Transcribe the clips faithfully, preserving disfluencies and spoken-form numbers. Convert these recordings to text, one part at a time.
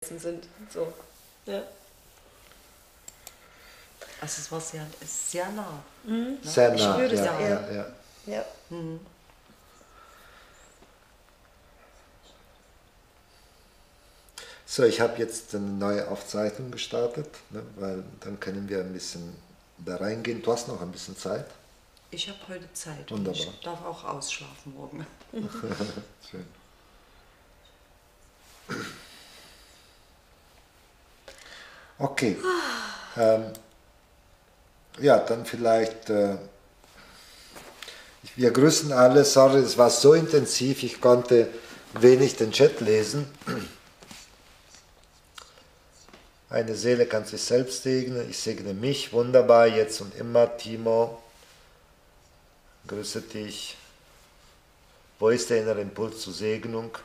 sind. So. Ja. Also es war sehr, sehr nah. Mhm. Sehr nah, Ich spüre das ja, eher. ja, ja. Ja. Mhm. So, ich habe jetzt eine neue Aufzeichnung gestartet, ne, weil dann können wir ein bisschen da reingehen. Du hast noch ein bisschen Zeit. Ich habe heute Zeit Wunderbar. und ich darf auch ausschlafen morgen. Schön. Okay. Ähm, ja, dann vielleicht, äh, wir grüßen alle. Sorry, es war so intensiv, ich konnte wenig den Chat lesen. Eine Seele kann sich selbst segnen, ich segne mich, wunderbar, jetzt und immer. Timo, grüße dich. Wo ist der innere Impuls zur Segnung?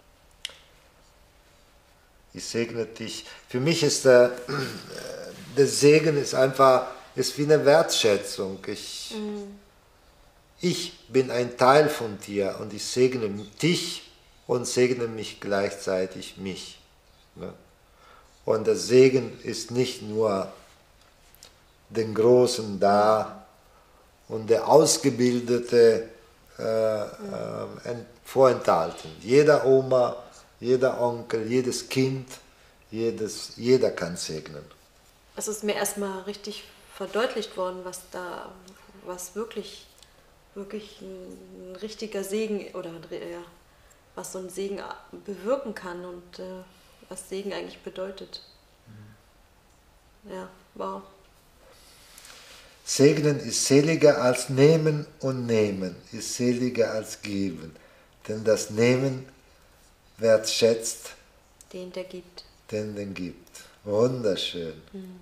Ich segne dich. Für mich ist der, der Segen ist einfach, ist wie eine Wertschätzung. Ich, mhm. ich bin ein Teil von dir und ich segne dich und segne mich gleichzeitig mich. Ne? Und der Segen ist nicht nur den Großen da und der Ausgebildete äh, äh, vorenthalten. Jeder Oma, jeder Onkel, jedes Kind, jedes, jeder kann segnen. Es ist mir erstmal richtig verdeutlicht worden, was da, was wirklich, wirklich ein richtiger Segen oder ja, was so ein Segen bewirken kann und äh, was Segen eigentlich bedeutet. Ja, wow. Segnen ist seliger als nehmen und nehmen ist seliger als geben. Denn das Nehmen wertschätzt den, der gibt. Den, den gibt. Wunderschön. Mhm.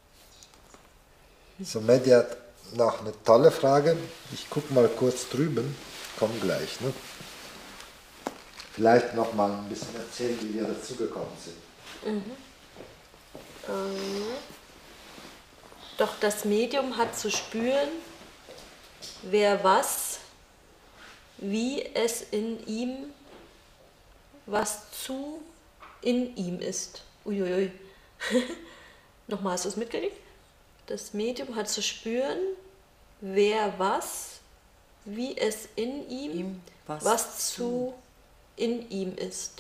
So, Medi hat noch eine tolle Frage. Ich gucke mal kurz drüben. Komm gleich. Ne? Vielleicht noch mal ein bisschen erzählen, wie wir dazugekommen sind. Mhm. Ähm, doch das Medium hat zu spüren, wer was, wie es in ihm, was zu in ihm ist. Uiuiui. Nochmal, hast du es mitgekriegt? Das Medium hat zu spüren, wer was, wie es in ihm, ihm was, was zu in ihm ist.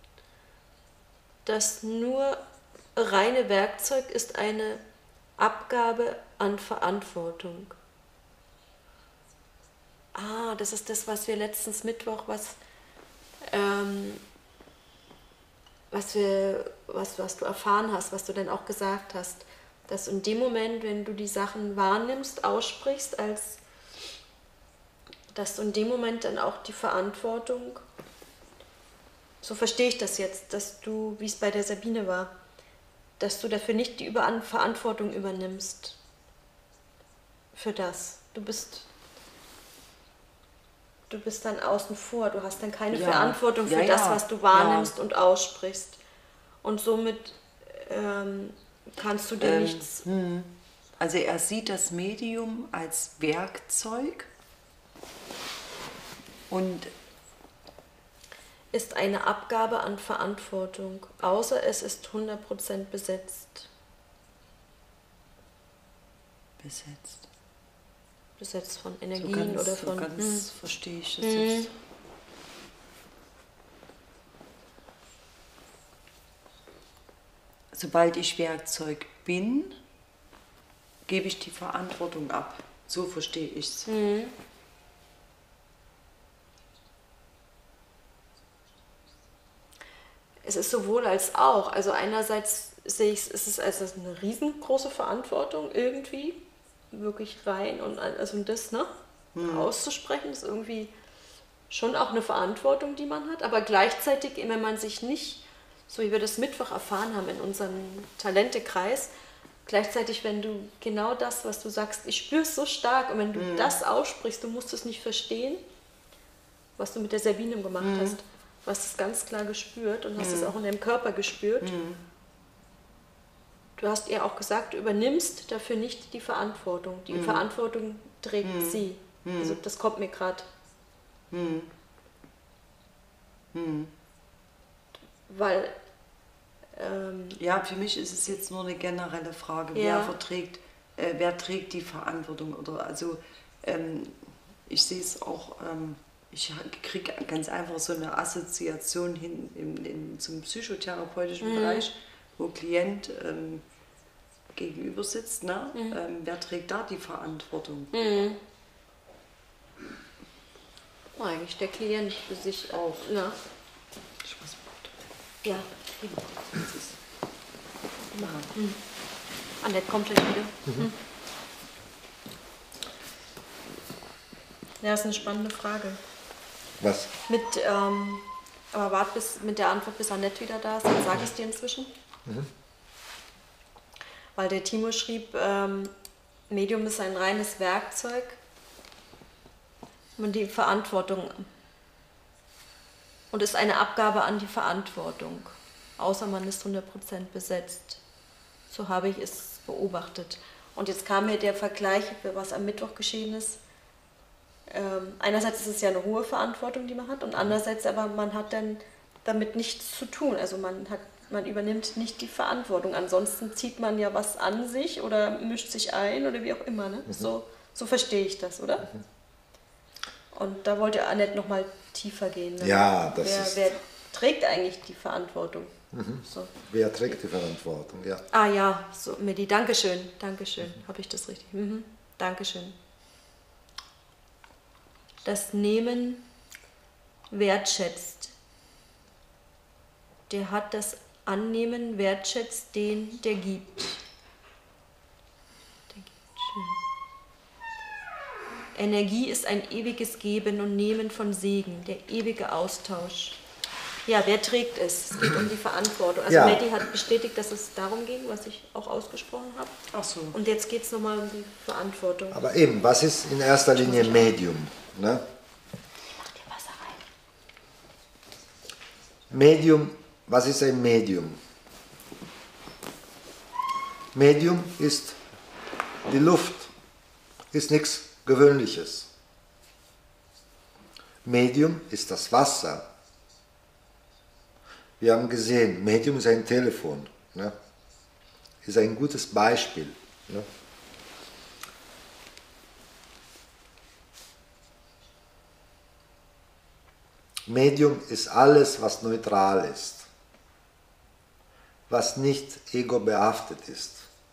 Das nur reine Werkzeug ist eine Abgabe an Verantwortung. Ah, das ist das, was wir letztens Mittwoch, was, ähm, was, wir, was, was du erfahren hast, was du dann auch gesagt hast, dass in dem Moment, wenn du die Sachen wahrnimmst, aussprichst, als dass du in dem Moment dann auch die Verantwortung, so verstehe ich das jetzt, dass du, wie es bei der Sabine war, dass du dafür nicht die Über- Verantwortung übernimmst für das. Du bist, du bist dann außen vor, du hast dann keine ja. Verantwortung für ja, das, ja. was du wahrnimmst ja. und aussprichst. Und somit ähm, kannst du dir ähm, nichts... Hm. Also er sieht das Medium als Werkzeug und ist eine Abgabe an Verantwortung, außer es ist hundert Prozent besetzt. Besetzt. Besetzt von Energien so ganz, oder von... So ganz hm. verstehe ich das hm. jetzt. Sobald ich Werkzeug bin, gebe ich die Verantwortung ab. So verstehe ich es. Hm. Es ist sowohl als auch. Also einerseits sehe ich es, ist es als eine riesengroße Verantwortung irgendwie, wirklich rein und also das, ne, hm. auszusprechen, ist irgendwie schon auch eine Verantwortung, die man hat. Aber gleichzeitig, wenn man sich nicht, so wie wir das Mittwoch erfahren haben in unserem Talentekreis, gleichzeitig, wenn du genau das, was du sagst, ich spüre es so stark und wenn du hm. das aussprichst, du musst es nicht verstehen, was du mit der Sabine gemacht hm. hast. Du hast es ganz klar gespürt und hast mm. es auch in deinem Körper gespürt. Mm. Du hast ihr auch gesagt, du übernimmst dafür nicht die Verantwortung. Die mm. Verantwortung trägt mm. sie. Mm. Also das kommt mir gerade. Mm. Mm. Weil, äh, Ähm, ja, für mich ist es jetzt nur eine generelle Frage, Ja. wer verträgt, äh, wer trägt die Verantwortung? Oder also ähm, ich sehe es auch, ähm, ich kriege ganz einfach so eine Assoziation hin in, in, zum psychotherapeutischen Bereich, wo Klient ähm, gegenüber sitzt. Ne? Ähm, wer trägt da die Verantwortung? eigentlich der Klient für sich Auch. Na, Ich weiß nicht. ja. Das ist, Mhm. Annette kommt gleich wieder. Mhm. Ja, das ist eine spannende Frage. Was? Mit, ähm, aber wart bis, mit der Antwort, bis Annette wieder da ist, dann sage ich es dir inzwischen. Weil der Timo schrieb, ähm, Medium ist ein reines Werkzeug und die Verantwortung und ist eine Abgabe an die Verantwortung, außer man ist hundert Prozent besetzt. So habe ich es beobachtet. Und jetzt kam mir der Vergleich, was am Mittwoch geschehen ist. Ähm, einerseits ist es ja eine hohe Verantwortung, die man hat, und andererseits aber man hat dann damit nichts zu tun. Also man hat, man übernimmt nicht die Verantwortung. Ansonsten zieht man ja was an sich oder mischt sich ein oder wie auch immer. Ne? Mhm. So, so verstehe ich das, oder? Mhm. Und da wollte Annette noch mal tiefer gehen. Ne? Ja, das wer, ist... Wer trägt eigentlich die Verantwortung? Mhm. So. Wer trägt die Verantwortung, ja. Ah ja, so, Medi, Dankeschön, Dankeschön. Mhm. Habe ich das richtig? Mhm. Dankeschön. Das Nehmen wertschätzt. Der hat das Annehmen wertschätzt den, der gibt. Der gibt. Schön. Energie ist ein ewiges Geben und Nehmen von Segen, der ewige Austausch. Ja, wer trägt es? Es geht um die Verantwortung. Also Ja. Medi hat bestätigt, dass es darum ging, was ich auch ausgesprochen habe. ach so. Und jetzt geht es nochmal um die Verantwortung. Aber eben, was ist in erster Linie Medium? Ne? Mach dir Wasser rein. Medium, was ist ein Medium? Medium ist die Luft, ist nichts Gewöhnliches. Medium ist das Wasser. Wir haben gesehen, Medium ist ein Telefon, ne? Ist ein gutes Beispiel. Ne? Medium ist alles, was neutral ist, was nicht ego-behaftet ist.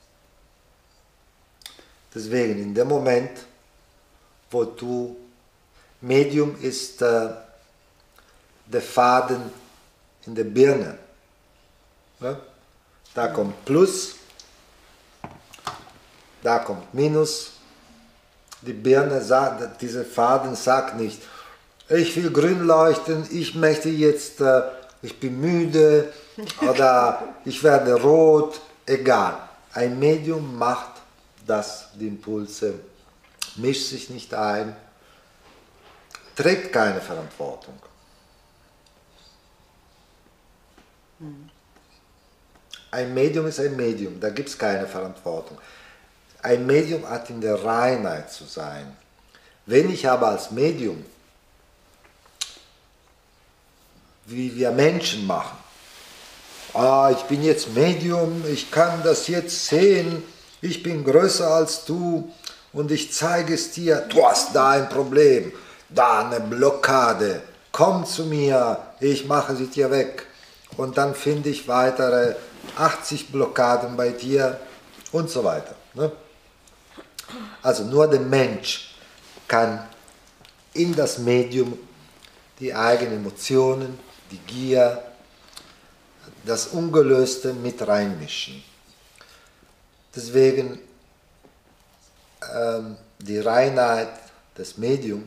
Deswegen, in dem Moment, wo du, Medium ist äh, der Faden in der Birne. Ne? Da kommt Plus, da kommt Minus. Die Birne sagt, dieser Faden sagt nicht, ich will grün leuchten, ich möchte jetzt, äh, ich bin müde oder ich werde rot, egal. Ein Medium macht das, die Impulse, mischt sich nicht ein, trägt keine Verantwortung. Ein Medium ist ein Medium, da gibt es keine Verantwortung. Ein Medium hat in der Reinheit zu sein. Wenn ich aber als Medium, wie wir Menschen machen, ah, ich bin jetzt Medium, ich kann das jetzt sehen, ich bin größer als du und ich zeige es dir, du hast da ein Problem, da eine Blockade, komm zu mir, ich mache sie dir weg. Und dann finde ich weitere achtzig Blockaden bei dir und so weiter. Ne? Also nur der Mensch kann in das Medium die eigenen Emotionen, die Gier, das Ungelöste mit reinmischen. Deswegen ähm, die Reinheit des Mediums,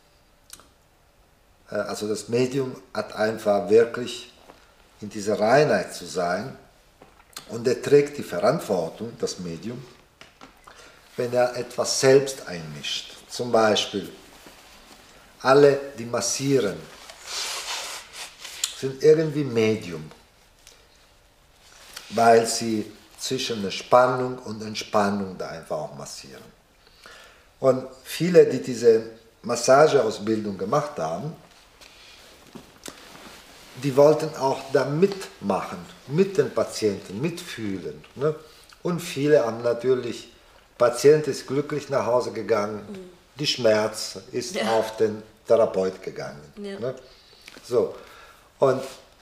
äh, also das Medium hat einfach wirklich in dieser Reinheit zu sein, und er trägt die Verantwortung, das Medium, wenn er etwas selbst einmischt. Zum Beispiel, alle, die massieren, sind irgendwie Medium, weil sie zwischen der Spannung und Entspannung da einfach auch massieren. Und viele, die diese Massageausbildung gemacht haben, die wollten auch da mitmachen, mit den Patienten, mitfühlen. Ne? Und viele haben natürlich, Patient ist glücklich nach Hause gegangen, mhm. die Schmerz ist ja. auf den Therapeut gegangen. Ja. Ne? So. Und,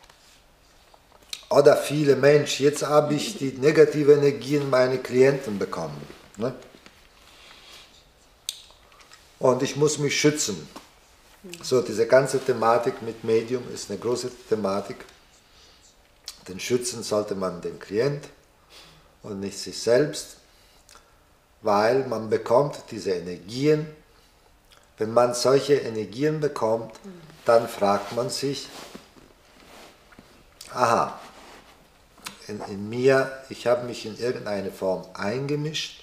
oder viele Menschen, jetzt habe ich die negative Energien meiner Klienten bekommen. Ne? Und ich muss mich schützen. So, diese ganze Thematik mit Medium ist eine große Thematik. Denn schützen sollte man den Klient und nicht sich selbst, weil man bekommt diese Energien. Wenn man solche Energien bekommt, dann fragt man sich, aha, in, in mir, ich habe mich in irgendeine Form eingemischt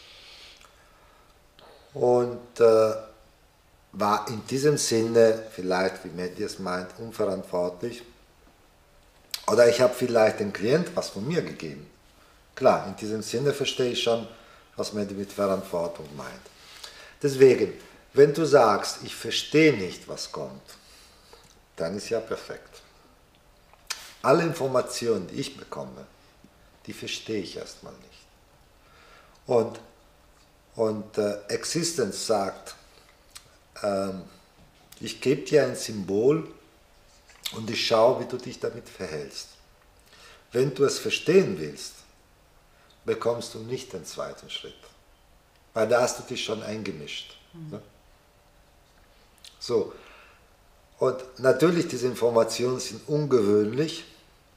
und äh, war in diesem Sinne, vielleicht wie Mehdi es meint, unverantwortlich. Oder ich habe vielleicht dem Klient was von mir gegeben. Klar, in diesem Sinne verstehe ich schon, was Mehdi mit Verantwortung meint. Deswegen, wenn du sagst, ich verstehe nicht, was kommt, dann ist ja perfekt. Alle Informationen, die ich bekomme, die verstehe ich erstmal nicht. Und, und äh, Existence sagt, ich gebe dir ein Symbol und ich schaue, wie du dich damit verhältst. Wenn du es verstehen willst, bekommst du nicht den zweiten Schritt, weil da hast du dich schon eingemischt. Mhm. Ne? So. Und natürlich, diese Informationen sind ungewöhnlich,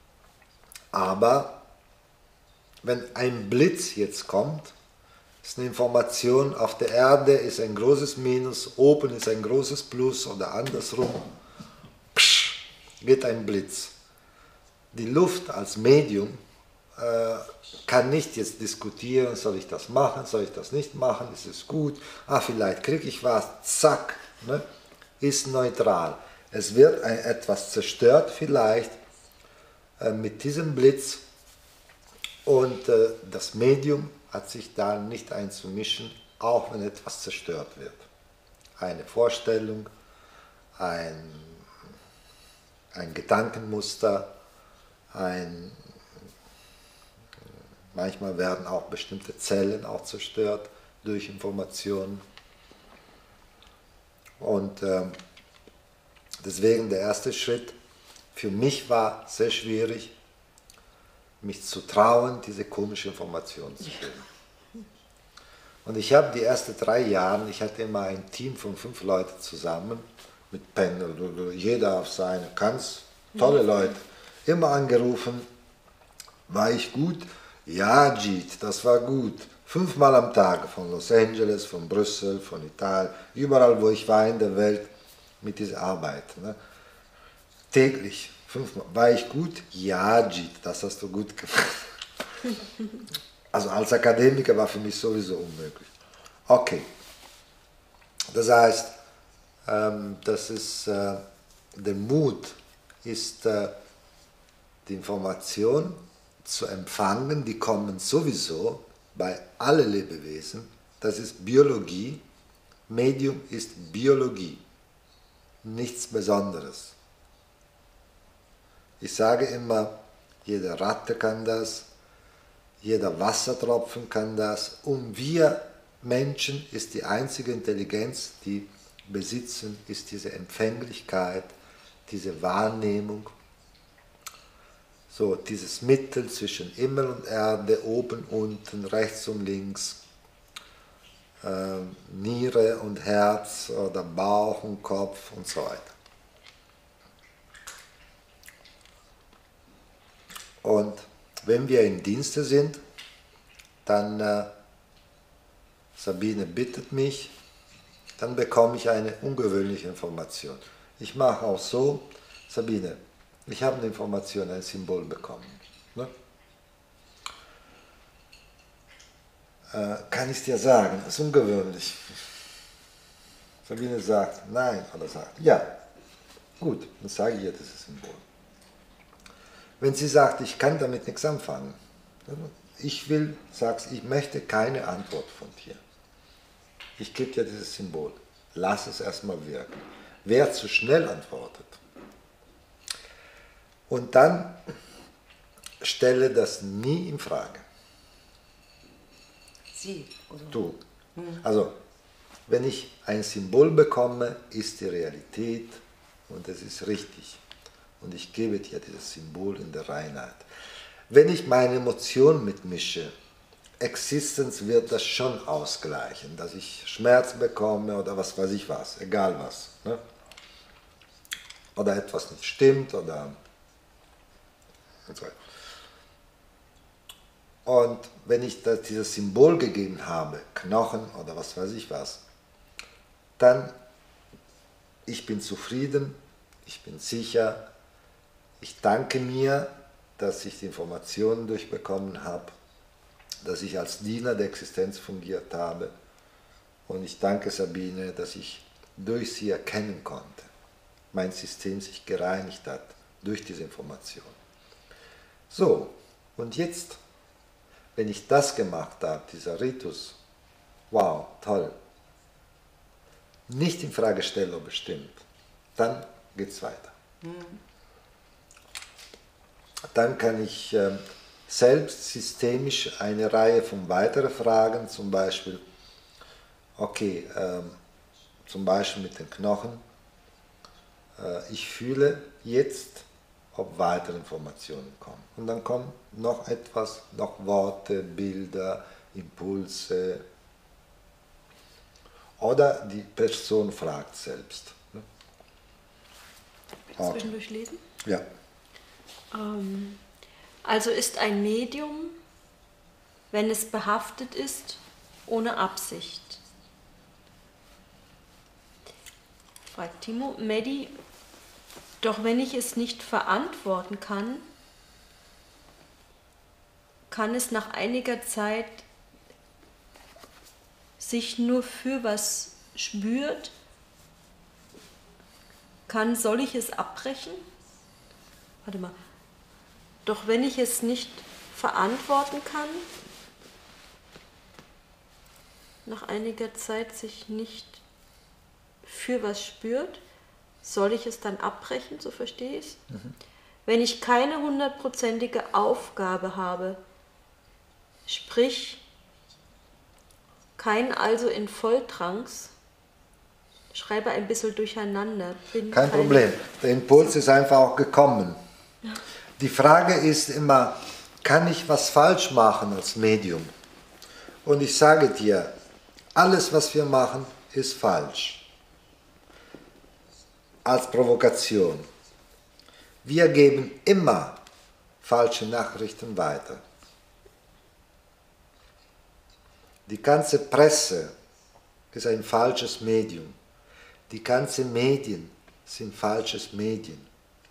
aber wenn ein Blitz jetzt kommt, ist eine Information, auf der Erde ist ein großes Minus, oben ist ein großes Plus oder andersrum, psch, geht ein Blitz. Die Luft als Medium äh, kann nicht jetzt diskutieren, soll ich das machen, soll ich das nicht machen, ist es gut, ah, vielleicht kriege ich was, zack, ne? Ist neutral. Es wird ein, etwas zerstört vielleicht äh, mit diesem Blitz und äh, das Medium hat sich da nicht einzumischen, auch wenn etwas zerstört wird. Eine Vorstellung, ein, ein Gedankenmuster, ein, manchmal werden auch bestimmte Zellen auch zerstört durch Informationen. Und äh, deswegen der erste Schritt für mich war sehr schwierig, mich zu trauen, diese komische Information zu geben. Und ich habe die ersten drei Jahre, ich hatte immer ein Team von fünf Leuten zusammen, mit Panel, jeder auf seine Kanz, tolle Leute, immer angerufen, war ich gut? Ja, Jeet, das war gut. Fünfmal am Tag, von Los Angeles, von Brüssel, von Italien, überall, wo ich war in der Welt, mit dieser Arbeit. Ne? Täglich. Fünfmal. War ich gut? Ja, Jeet, das hast du gut gemacht. Also als Akademiker war für mich sowieso unmöglich. Okay. Das heißt, ähm, das ist, äh, der Mut ist, äh, die Information zu empfangen, die kommen sowieso bei allen Lebewesen. Das ist Biologie. Medium ist Biologie. Nichts Besonderes. Ich sage immer, jede Ratte kann das, jeder Wassertropfen kann das und wir Menschen ist die einzige Intelligenz, die besitzen, ist diese Empfänglichkeit, diese Wahrnehmung, so dieses Mittel zwischen Himmel und Erde, oben, unten, rechts und links, äh, Niere und Herz oder Bauch und Kopf und so weiter. Und wenn wir im Dienste sind, dann, äh, Sabine bittet mich, dann bekomme ich eine ungewöhnliche Information. Ich mache auch so, Sabine, ich habe eine Information, ein Symbol bekommen. Ne? Äh, kann ich dir sagen, das ist ungewöhnlich. Sabine sagt nein oder sagt ja. Gut, dann sage ich ihr dieses Symbol. Wenn sie sagt, ich kann damit nichts anfangen, ich will, sagst, ich möchte keine Antwort von dir. Ich gebe dir dieses Symbol. Lass es erstmal wirken. Wer zu schnell antwortet, Und dann stelle das nie in Frage. Sie, oder? Du. Also, wenn ich ein Symbol bekomme, ist die Realität und es ist richtig. Und ich gebe dir dieses Symbol in der Reinheit. Wenn ich meine Emotionen mitmische, Existenz wird das schon ausgleichen, dass ich Schmerz bekomme oder was weiß ich was, egal was. Ne? Oder etwas nicht stimmt oder und so weiter. Und wenn ich das, dieses Symbol gegeben habe, Knochen oder was weiß ich was, dann ich bin zufrieden, ich bin sicher, ich danke mir, dass ich die Informationen durchbekommen habe, dass ich als Diener der Existenz fungiert habe und ich danke Sabine, dass ich durch sie erkennen konnte, mein System sich gereinigt hat durch diese Information. So, und jetzt, wenn ich das gemacht habe, dieser Ritus, wow, toll, nicht in Frage stelle, ob es stimmt, dann geht es weiter. Mhm. Dann kann ich äh, selbst systemisch eine Reihe von weiteren Fragen, zum Beispiel, okay, äh, zum Beispiel mit den Knochen, äh, ich fühle jetzt, ob weitere Informationen kommen. Und dann kommen noch etwas, noch Worte, Bilder, Impulse. Oder die Person fragt selbst. Okay. Zwischendurch lesen? Ja. Ähm, also ist ein Medium, wenn es behaftet ist, ohne Absicht. Fragt Timo, Medi, doch wenn ich es nicht verantworten kann, kann es nach einiger Zeit sich nur für was spürt, kann, soll ich es abbrechen? Warte mal. Doch wenn ich es nicht verantworten kann, nach einiger Zeit sich nicht für was spürt, soll ich es dann abbrechen, so verstehe ich es? Mhm. Wenn ich keine hundertprozentige Aufgabe habe, sprich kein also in Volltrance, schreibe ein bisschen durcheinander. Bin kein Problem, der Impuls ist einfach auch gekommen. Ja. Die Frage ist immer, kann ich was falsch machen als Medium? Und ich sage dir, alles was wir machen ist falsch. Als Provokation. Wir geben immer falsche Nachrichten weiter. Die ganze Presse ist ein falsches Medium. Die ganzen Medien sind falsches Medien.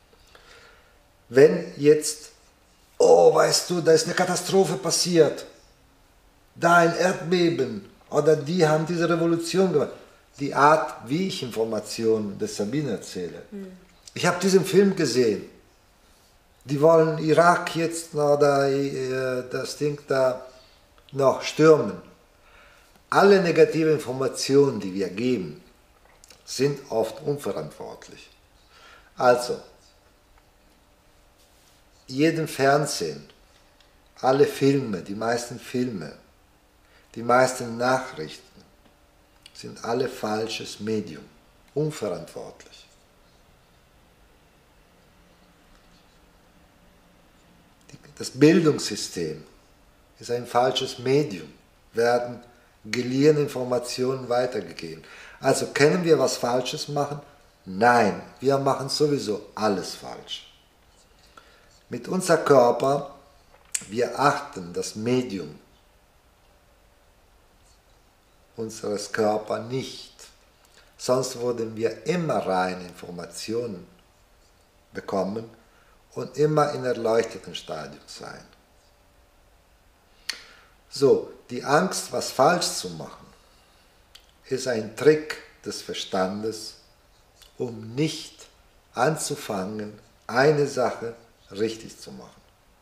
Wenn jetzt, oh, weißt du, da ist eine Katastrophe passiert, da ein Erdbeben oder die haben diese Revolution gemacht. Die Art, wie ich Informationen des Sabine erzähle. Mhm. Ich habe diesen Film gesehen. Die wollen Irak jetzt oder äh, das Ding da noch stürmen. Alle negativen Informationen, die wir geben, sind oft unverantwortlich. Also, jeden Fernsehen, alle Filme, die meisten Filme, die meisten Nachrichten, sind alle falsches Medium, unverantwortlich. Das Bildungssystem ist ein falsches Medium, werden geliehene Informationen weitergegeben. Also können wir was Falsches machen? Nein, wir machen sowieso alles falsch. Mit unserem Körper, wir achten das Medium unseres Körpers nicht. Sonst würden wir immer reine Informationen bekommen und immer in erleuchteten Stadium sein. So, die Angst, was falsch zu machen, ist ein Trick des Verstandes, um nicht anzufangen, eine Sache richtig zu machen.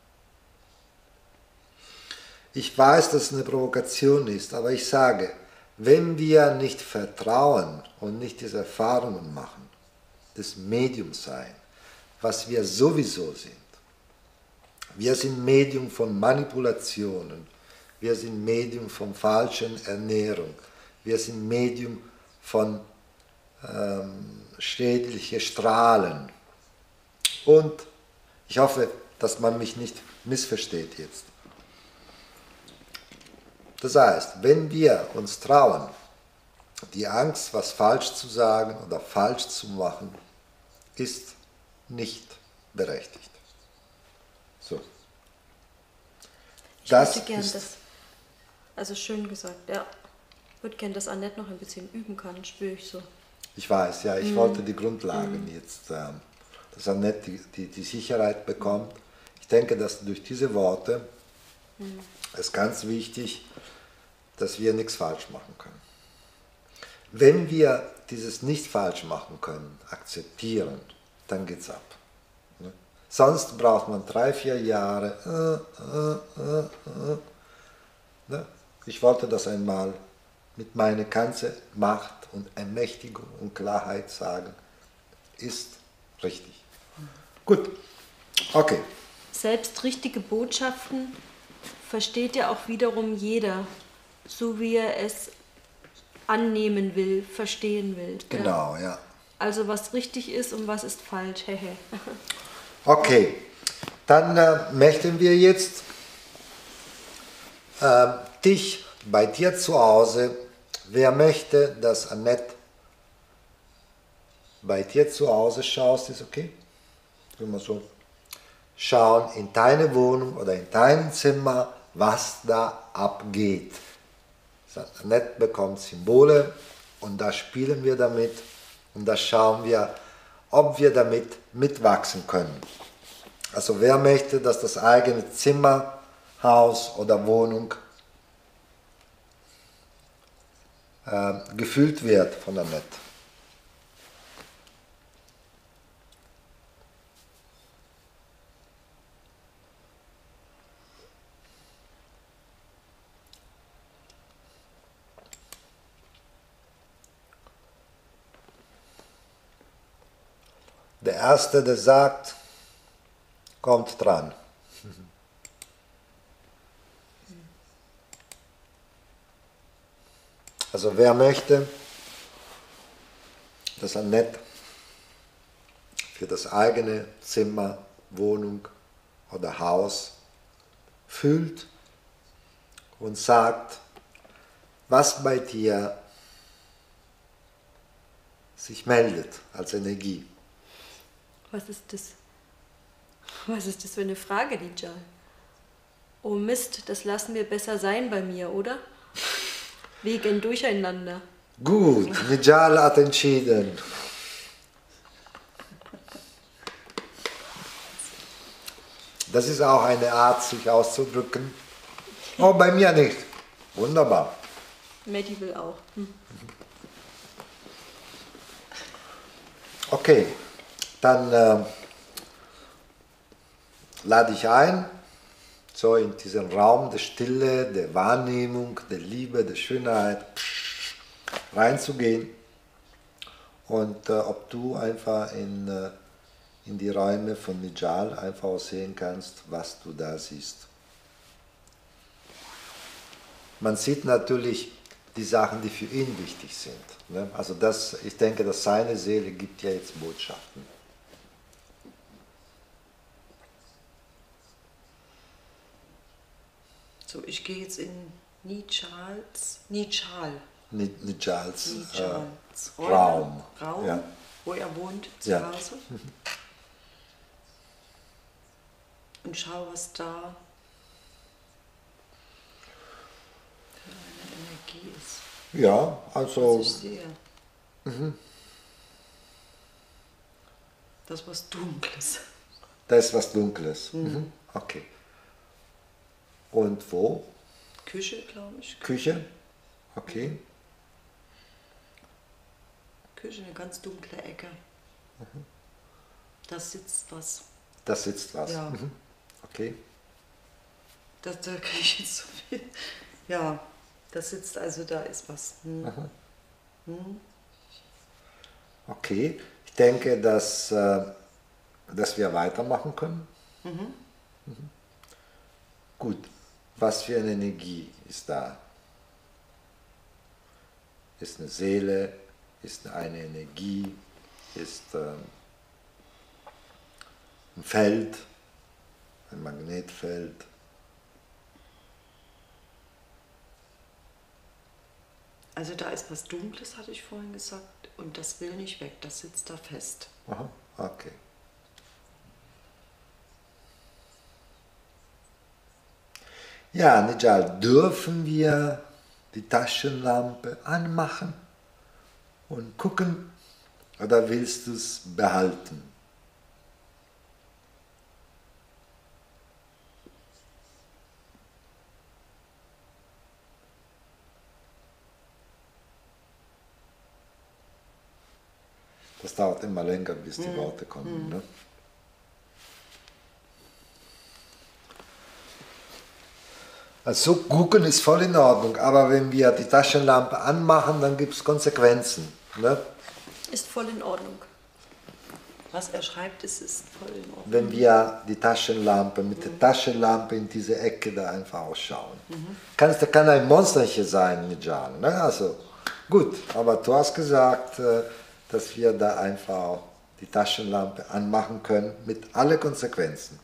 Ich weiß, dass es eine Provokation ist, aber ich sage, wenn wir nicht vertrauen und nicht diese Erfahrungen machen, das Medium sein, was wir sowieso sind. Wir sind Medium von Manipulationen, wir sind Medium von falschen Ernährung, wir sind Medium von ähm, schädlichen Strahlen. Und ich hoffe, dass man mich nicht missversteht jetzt. Das heißt, wenn wir uns trauen, die Angst, was falsch zu sagen oder falsch zu machen, ist nicht berechtigt. So. Ich Das hätte gern ist- das, also schön gesagt, ja. Ich würde gern, dass Annette noch ein bisschen üben kann, spüre ich so. Ich weiß, ja, ich wollte die Grundlagen jetzt, ähm, dass Annette die, die, die Sicherheit bekommt. Ich denke, dass durch diese Worte ist ganz wichtig, dass wir nichts falsch machen können. Wenn wir dieses nicht falsch machen können, akzeptieren, dann geht's ab. Ne? Sonst braucht man drei, vier Jahre. Äh, äh, äh, äh. Ne? Ich wollte das einmal mit meiner ganzen Macht und Ermächtigung und Klarheit sagen, ist richtig. Gut, okay. Selbst richtige Botschaften versteht ja auch wiederum jeder, so wie er es annehmen will, verstehen will. Ja? Genau, ja. Also was richtig ist und was ist falsch. Hehe. Okay, dann äh, möchten wir jetzt äh, dich bei dir zu Hause, wer möchte, dass Annette bei dir zu Hause schaust, ist okay? Wenn wir so schauen in deine Wohnung oder in dein Zimmer, was da abgeht. Annette bekommt Symbole und da spielen wir damit und da schauen wir, ob wir damit mitwachsen können. Also wer möchte, dass das eigene Zimmer, Haus oder Wohnung äh, gefüllt wird von Annette? Der Erste, der sagt, kommt dran. Also wer möchte, dass Annette für das eigene Zimmer, Wohnung oder Haus fühlt und sagt, was bei dir sich meldet als Energie. Was ist das? Was ist das für eine Frage, Lijal? Oh Mist, das lassen wir besser sein bei mir, oder? Wegen Durcheinander. Gut, Nijal hat entschieden. Das ist auch eine Art, sich auszudrücken. Oh, bei mir nicht. Wunderbar. Matti will auch. Hm. Okay, dann äh, lade ich ein, so in diesen Raum der Stille, der Wahrnehmung, der Liebe, der Schönheit reinzugehen und äh, ob du einfach in, äh, in die Räume von Nijal einfach auch sehen kannst, was du da siehst. Man sieht natürlich die Sachen, die für ihn wichtig sind. Ne? Also das, ich denke, dass seine Seele gibt ja jetzt Botschaften. So, ich gehe jetzt in Nijals, Nijal, Nijals Nijals äh, Raum. Raum, Ja. wo er wohnt, zu Ja. Hause. Und schau, was da für eine Energie ist, Ja, was also ich sehe. Das ist was Dunkles. da ist was Dunkles. Mhm. Okay. Und wo? Küche, glaube ich. Küche? Okay. Küche, eine ganz dunkle Ecke. Da sitzt was. Da sitzt was. Ja. Mhm. Okay. Da, da kriege ich jetzt so viel. Ja, da sitzt, also da ist was. Hm. Okay. Ich denke, dass äh, dass wir weitermachen können. Mhm. Mhm. Gut, was für eine Energie ist da? Ist eine Seele, ist eine Energie, ist ähm, ein Feld, ein Magnetfeld. Also da ist was Dunkles, hatte ich vorhin gesagt, und das will nicht weg, das sitzt da fest. Aha, okay. Ja, Nijal, dürfen wir die Taschenlampe anmachen und gucken, oder willst du es behalten? Das dauert immer länger, bis die Worte kommen. Ne? Also gucken ist voll in Ordnung, aber wenn wir die Taschenlampe anmachen, dann gibt es Konsequenzen. Ne? Ist voll in Ordnung. Was er schreibt, ist, ist voll in Ordnung. Wenn wir die Taschenlampe mit der Taschenlampe in diese Ecke da einfach ausschauen. Mhm. Kann, es kann ein Monsterchen sein, Nijal. Ne? Also gut, aber du hast gesagt, dass wir da einfach die Taschenlampe anmachen können mit allen Konsequenzen.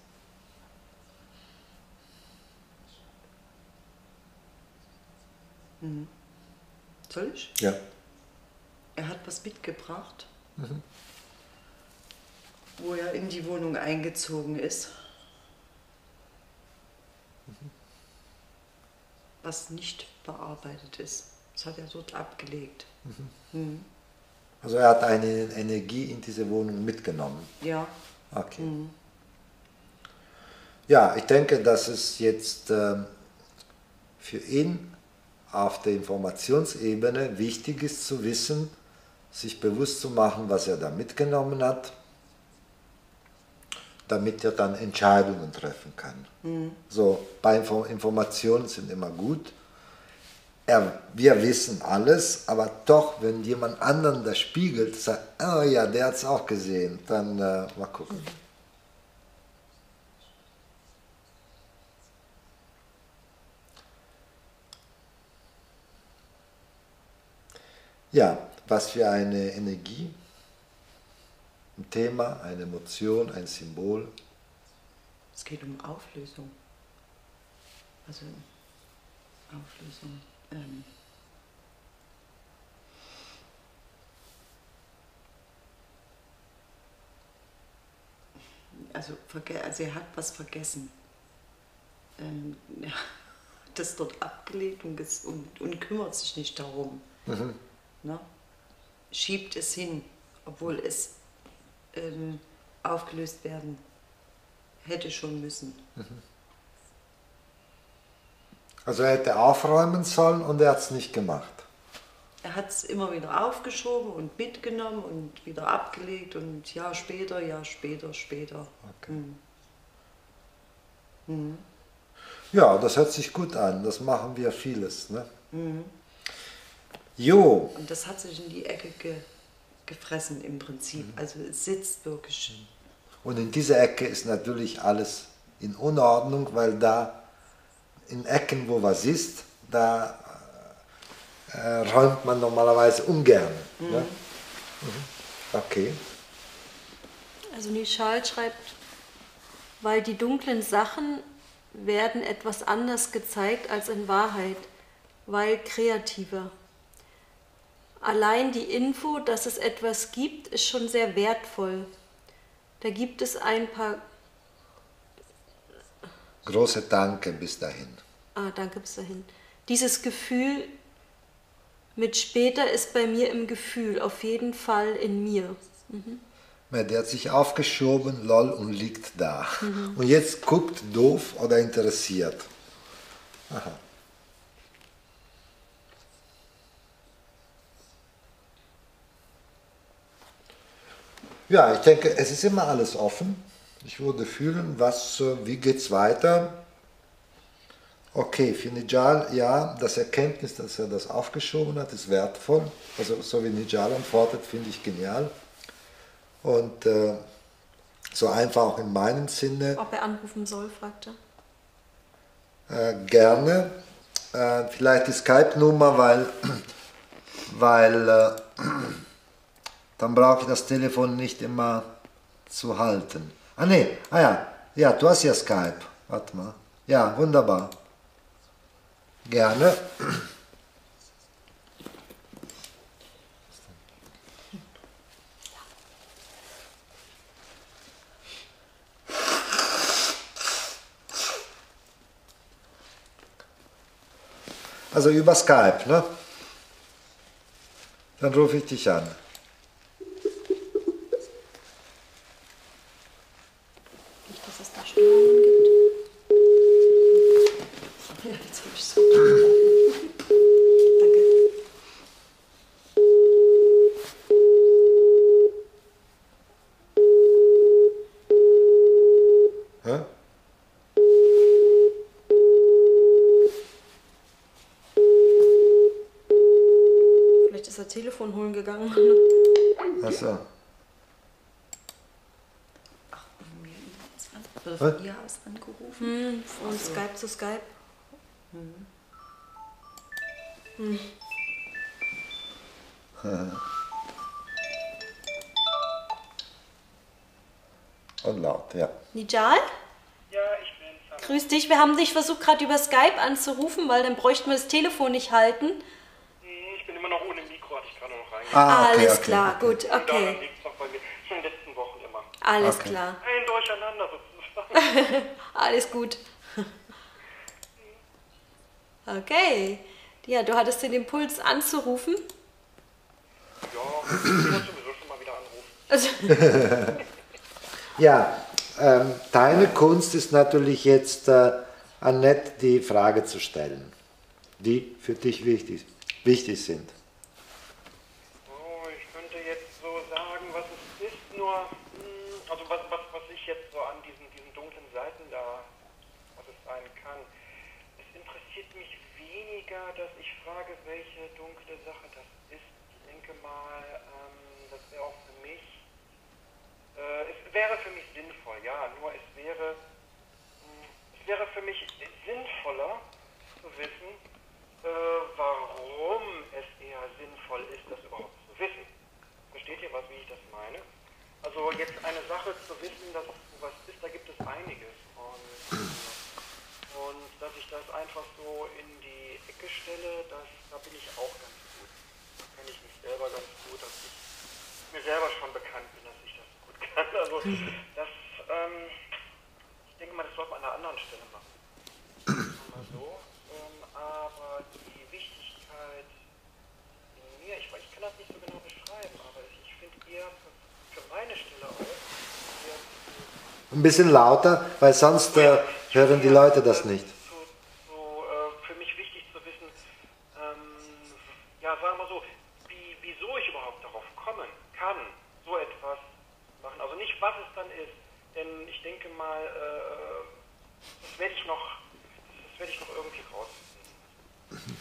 Mhm. Soll ich? Ja. Er hat was mitgebracht, mhm. wo er in die Wohnung eingezogen ist, mhm. was nicht bearbeitet ist. Das hat er dort abgelegt. Mhm. Mhm. Also er hat eine Energie in diese Wohnung mitgenommen? Ja. Okay. Mhm. Ja, ich denke, dass es jetzt ähm, für ihn auf der Informationsebene wichtig ist zu wissen, sich bewusst zu machen, was er da mitgenommen hat, damit er dann Entscheidungen treffen kann. Mhm. So, bei Informationen sind immer gut. Er, wir wissen alles, aber doch, wenn jemand anderen das spiegelt, sagt, oh ja, der hat es auch gesehen, dann äh, mal gucken. Mhm. Ja, was für eine Energie, ein Thema, eine Emotion, ein Symbol. Es geht um Auflösung. Also Auflösung. Ähm also, also er hat was vergessen. Ähm, er hat das dort abgelegt und, und, und kümmert sich nicht darum. Mhm. Ne? Schiebt es hin, obwohl es ähm, aufgelöst werden hätte schon müssen. Mhm. Also er hätte aufräumen sollen und er hat es nicht gemacht. Er hat es immer wieder aufgeschoben und mitgenommen und wieder abgelegt und Jahr später, Jahr später, später. Okay. Mhm. Mhm. Ja, das hört sich gut an, das machen wir vieles. Ne? Mhm. Jo. Und das hat sich in die Ecke ge gefressen im Prinzip, mhm. Also es sitzt wirklich. Und in dieser Ecke ist natürlich alles in Unordnung, weil da in Ecken, wo was ist, da äh, räumt man normalerweise ungern. Mhm. Ne? Mhm. Okay. Also Nishal schreibt, weil die dunklen Sachen werden etwas anders gezeigt als in Wahrheit, weil kreativer. Allein die Info, dass es etwas gibt, ist schon sehr wertvoll. Da gibt es ein paar... Große Danke bis dahin. Ah, danke bis dahin. Dieses Gefühl mit später ist bei mir im Gefühl, auf jeden Fall in mir. Mhm. Der hat sich aufgeschoben, lol, und liegt da. Mhm. Und jetzt guckt doof oder interessiert. Aha. Ja, ich denke, es ist immer alles offen. Ich würde fühlen, was, wie geht es weiter. Okay, für Nijal, ja, das Erkenntnis, dass er das aufgeschoben hat, ist wertvoll. Also so wie Nijal antwortet, finde ich genial. Und äh, So einfach auch in meinem Sinne. Ob er anrufen soll, fragte. Äh, gerne. Äh, vielleicht die Skype-Nummer, weil, weil äh, dann brauche ich das Telefon nicht immer zu halten. Ah ne, ah ja, ja, du hast ja Skype. Warte mal. Ja, wunderbar. Gerne. Also über Skype, ne? Dann rufe ich dich an. Nicht, dass es da Störungen gibt. Ja, jetzt habe ich so. Danke. Hä? Vielleicht ist er Telefon holen gegangen. Achso. Ach, und mir ist an. Oder Was? von ihr aus angerufen. Hm, von Skype zu Skype. Hm. Und laut, ja. Nijal? Ja, ich bin's. Grüß dich. Wir haben dich versucht, gerade über Skype anzurufen, weil dann bräuchten wir das Telefon nicht halten. Ich bin immer noch ohne Mikro, hatte ich gerade noch reingegangen. Ah, okay, Alles okay, klar, okay. gut, Daran okay. liegt es noch bei mir. Schon in den letzten Wochen immer. Alles Okay. klar. Ein Durcheinander sozusagen. Alles gut. Okay. Ja, du hattest den Impuls anzurufen. Ja, ich wollte sowieso schon mal wieder anrufen. Also, Ja, ähm, deine Kunst ist natürlich jetzt, äh, Annette, die Frage zu stellen, die für dich wichtig, wichtig sind. Oh, ich könnte jetzt so sagen, was es ist, nur, hm, also was, was, was ich jetzt so an diesen, diesen dunklen Seiten da, was es sein kann. Es interessiert mich weniger, dass ich frage, welche dunkle Sache das ist. Ich denke mal, ähm, das wäre auch für mich, äh, es wäre für mich sinnvoll, ja, nur es wäre, mh, es wäre für mich sinnvoller zu wissen, äh, warum es eher sinnvoll ist, das überhaupt zu wissen. Versteht ihr was, wie ich das meine? Also jetzt eine Sache zu wissen, dass was ist, da gibt es einiges. Und, und dass ich das einfach so in die Ecke stelle, das, da bin ich auch ganz gut. Da kenne ich mich selber ganz gut, dass ich mir selber schon bekannt bin, dass ich das gut kann. Also das, ähm, ich denke mal, das sollte man an einer anderen Stelle machen. Mal so. Ähm, aber die Wichtigkeit in mir, ich, ich kann das nicht so genau beschreiben, aber ich finde eher für, für meine Stelle auch eher zu, Ein bisschen lauter, weil sonst äh, hören die Leute das nicht. So, so, äh, für mich wichtig zu wissen, ähm, ja, sagen wir so, wie, wieso ich überhaupt darauf kommen kann, so etwas machen. Also nicht, was es dann ist, denn ich denke mal, äh, das werde ich noch, das werde ich noch irgendwie rausfinden.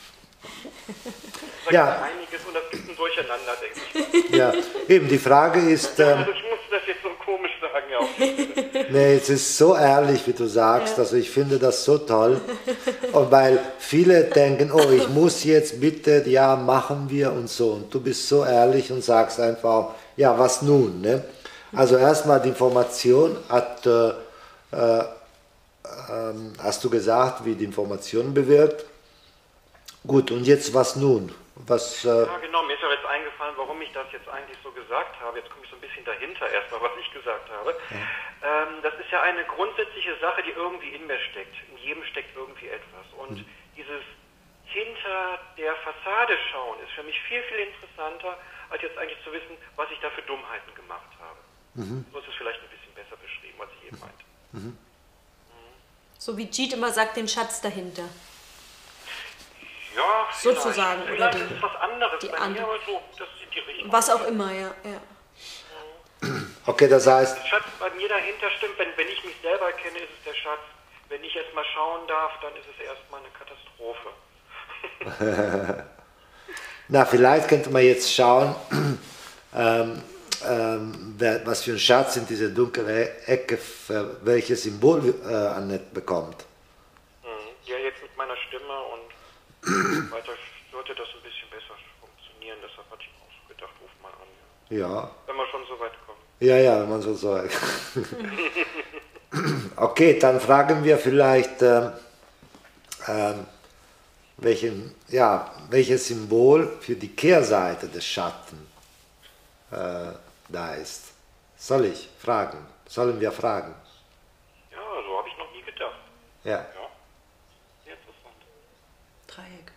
Da Ja. gibt es einiges und das gibt ein Durcheinander, denke ich. Ja, eben, die Frage ist, ähm, Also ich muss das jetzt so komisch sagen, ja. Auf jeden Fall. nee, es ist so ehrlich, wie du sagst, also ich finde das so toll. Und weil viele denken, oh, ich muss jetzt bitte, ja, machen wir und so. Und du bist so ehrlich und sagst einfach, ja, was nun? Ne? Also erstmal die Information hat, äh, äh, ähm, hast du gesagt, wie die Information bewirkt. Gut, und jetzt was nun? Was, äh, Ja, genau, mir ist ja jetzt eingefallen, warum ich das jetzt eigentlich so gesagt habe. Jetzt komme ich so ein bisschen dahinter erstmal, was ich gesagt habe. Ähm, das ist ja eine grundsätzliche Sache, die irgendwie in mir steckt. In jedem steckt irgendwie etwas. Und dieses hinter der Fassade schauen ist für mich viel, viel interessanter, als jetzt eigentlich zu wissen, was ich da für Dummheiten gemacht habe. So ist es vielleicht ein bisschen besser beschrieben, was ich eben meinte. so wie Jeet immer sagt, den Schatz dahinter. Ja, Sozusagen, vielleicht, oder vielleicht die- ist es was anderes die bei andere- mir, aber so, das sind die Richtung. Was auch immer, ja. ja. okay, das heißt, Der Schatz bei mir dahinter stimmt, wenn, wenn ich mich selber kenne, ist es der Schatz. Wenn ich jetzt mal schauen darf, dann ist es erstmal eine Katastrophe. na, vielleicht könnte man jetzt schauen, ähm, ähm, wer, was für ein Schatz in diese dunkle Ecke, für welches Symbol äh, Annette bekommt. Mhm. Ja, jetzt mit meiner Stimme und weiter sollte das ein bisschen besser funktionieren. Deshalb hatte ich mir auch so gedacht, ruf mal an. Ja. Ja. Wenn wir schon so weit kommen. Ja, ja, wenn man so sagt. Okay, dann fragen wir vielleicht, ähm, ähm, welchen, ja, welches Symbol für die Kehrseite des Schatten äh, da ist. Soll ich fragen? Sollen wir fragen? Ja, so habe ich noch nie gedacht. Ja. Ja, sehr interessant. Dreieck.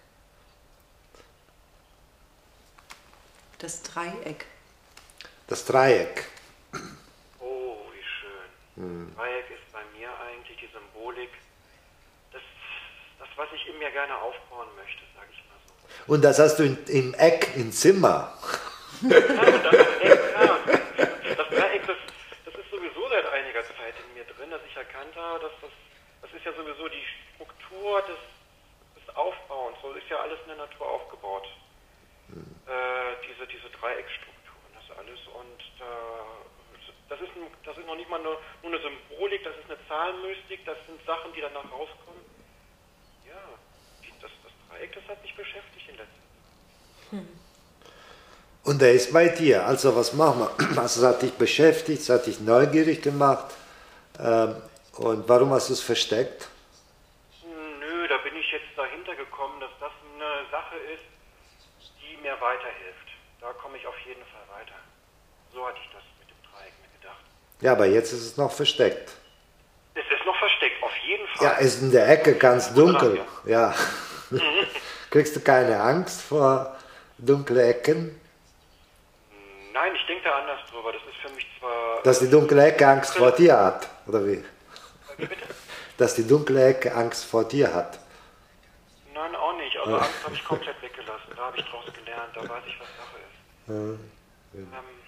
Das Dreieck. Das Dreieck. Oh, wie schön. Hm. Dreieck ist bei mir eigentlich die Symbolik, das, das was ich in mir gerne aufbauen möchte, sage ich mal so. Und das hast du in, im Eck, im Zimmer. Ja, und das Dreieck, ja. Das Dreieck, das, das ist sowieso seit einiger Zeit in mir drin, dass ich erkannt habe, dass das, das ist ja sowieso die Struktur des, des Aufbauens. So ist ja alles in der Natur aufgebaut. Hm. Äh, diese, diese Dreieckstrukturen, das alles. Und äh, das, ist ein, das ist noch nicht mal nur, nur eine Symbolik, das ist eine Zahlenmystik, das sind Sachen, die danach rauskommen. Ja, die, das, das Dreieck, das hat mich beschäftigt in letzter Zeit. Hm. Und er ist bei dir. Also was machen wir? Also es hat dich beschäftigt, es hat dich neugierig gemacht. Ähm, und warum hast du es versteckt? Nö, da bin ich jetzt dahinter gekommen, dass das eine Sache ist, die mir weiterhilft. Da komme ich auf jeden Fall weiter. So hatte ich das mit dem Dreieck mir gedacht. Ja, aber jetzt ist es noch versteckt. Es ist noch versteckt, auf jeden Fall. Ja, es ist in der Ecke ganz dunkel. Dran, ja. ja. Kriegst du keine Angst vor dunklen Ecken? Nein, ich denke da anders drüber. Das ist für mich zwar... Dass die dunkle Ecke Angst vor dir hat, oder wie? Wie bitte? Dass die dunkle Ecke Angst vor dir hat. Nein, auch nicht. Also Angst habe ich komplett weggelassen. Da habe ich draus gelernt. Da weiß ich, was Sache ist. Ja. Ähm,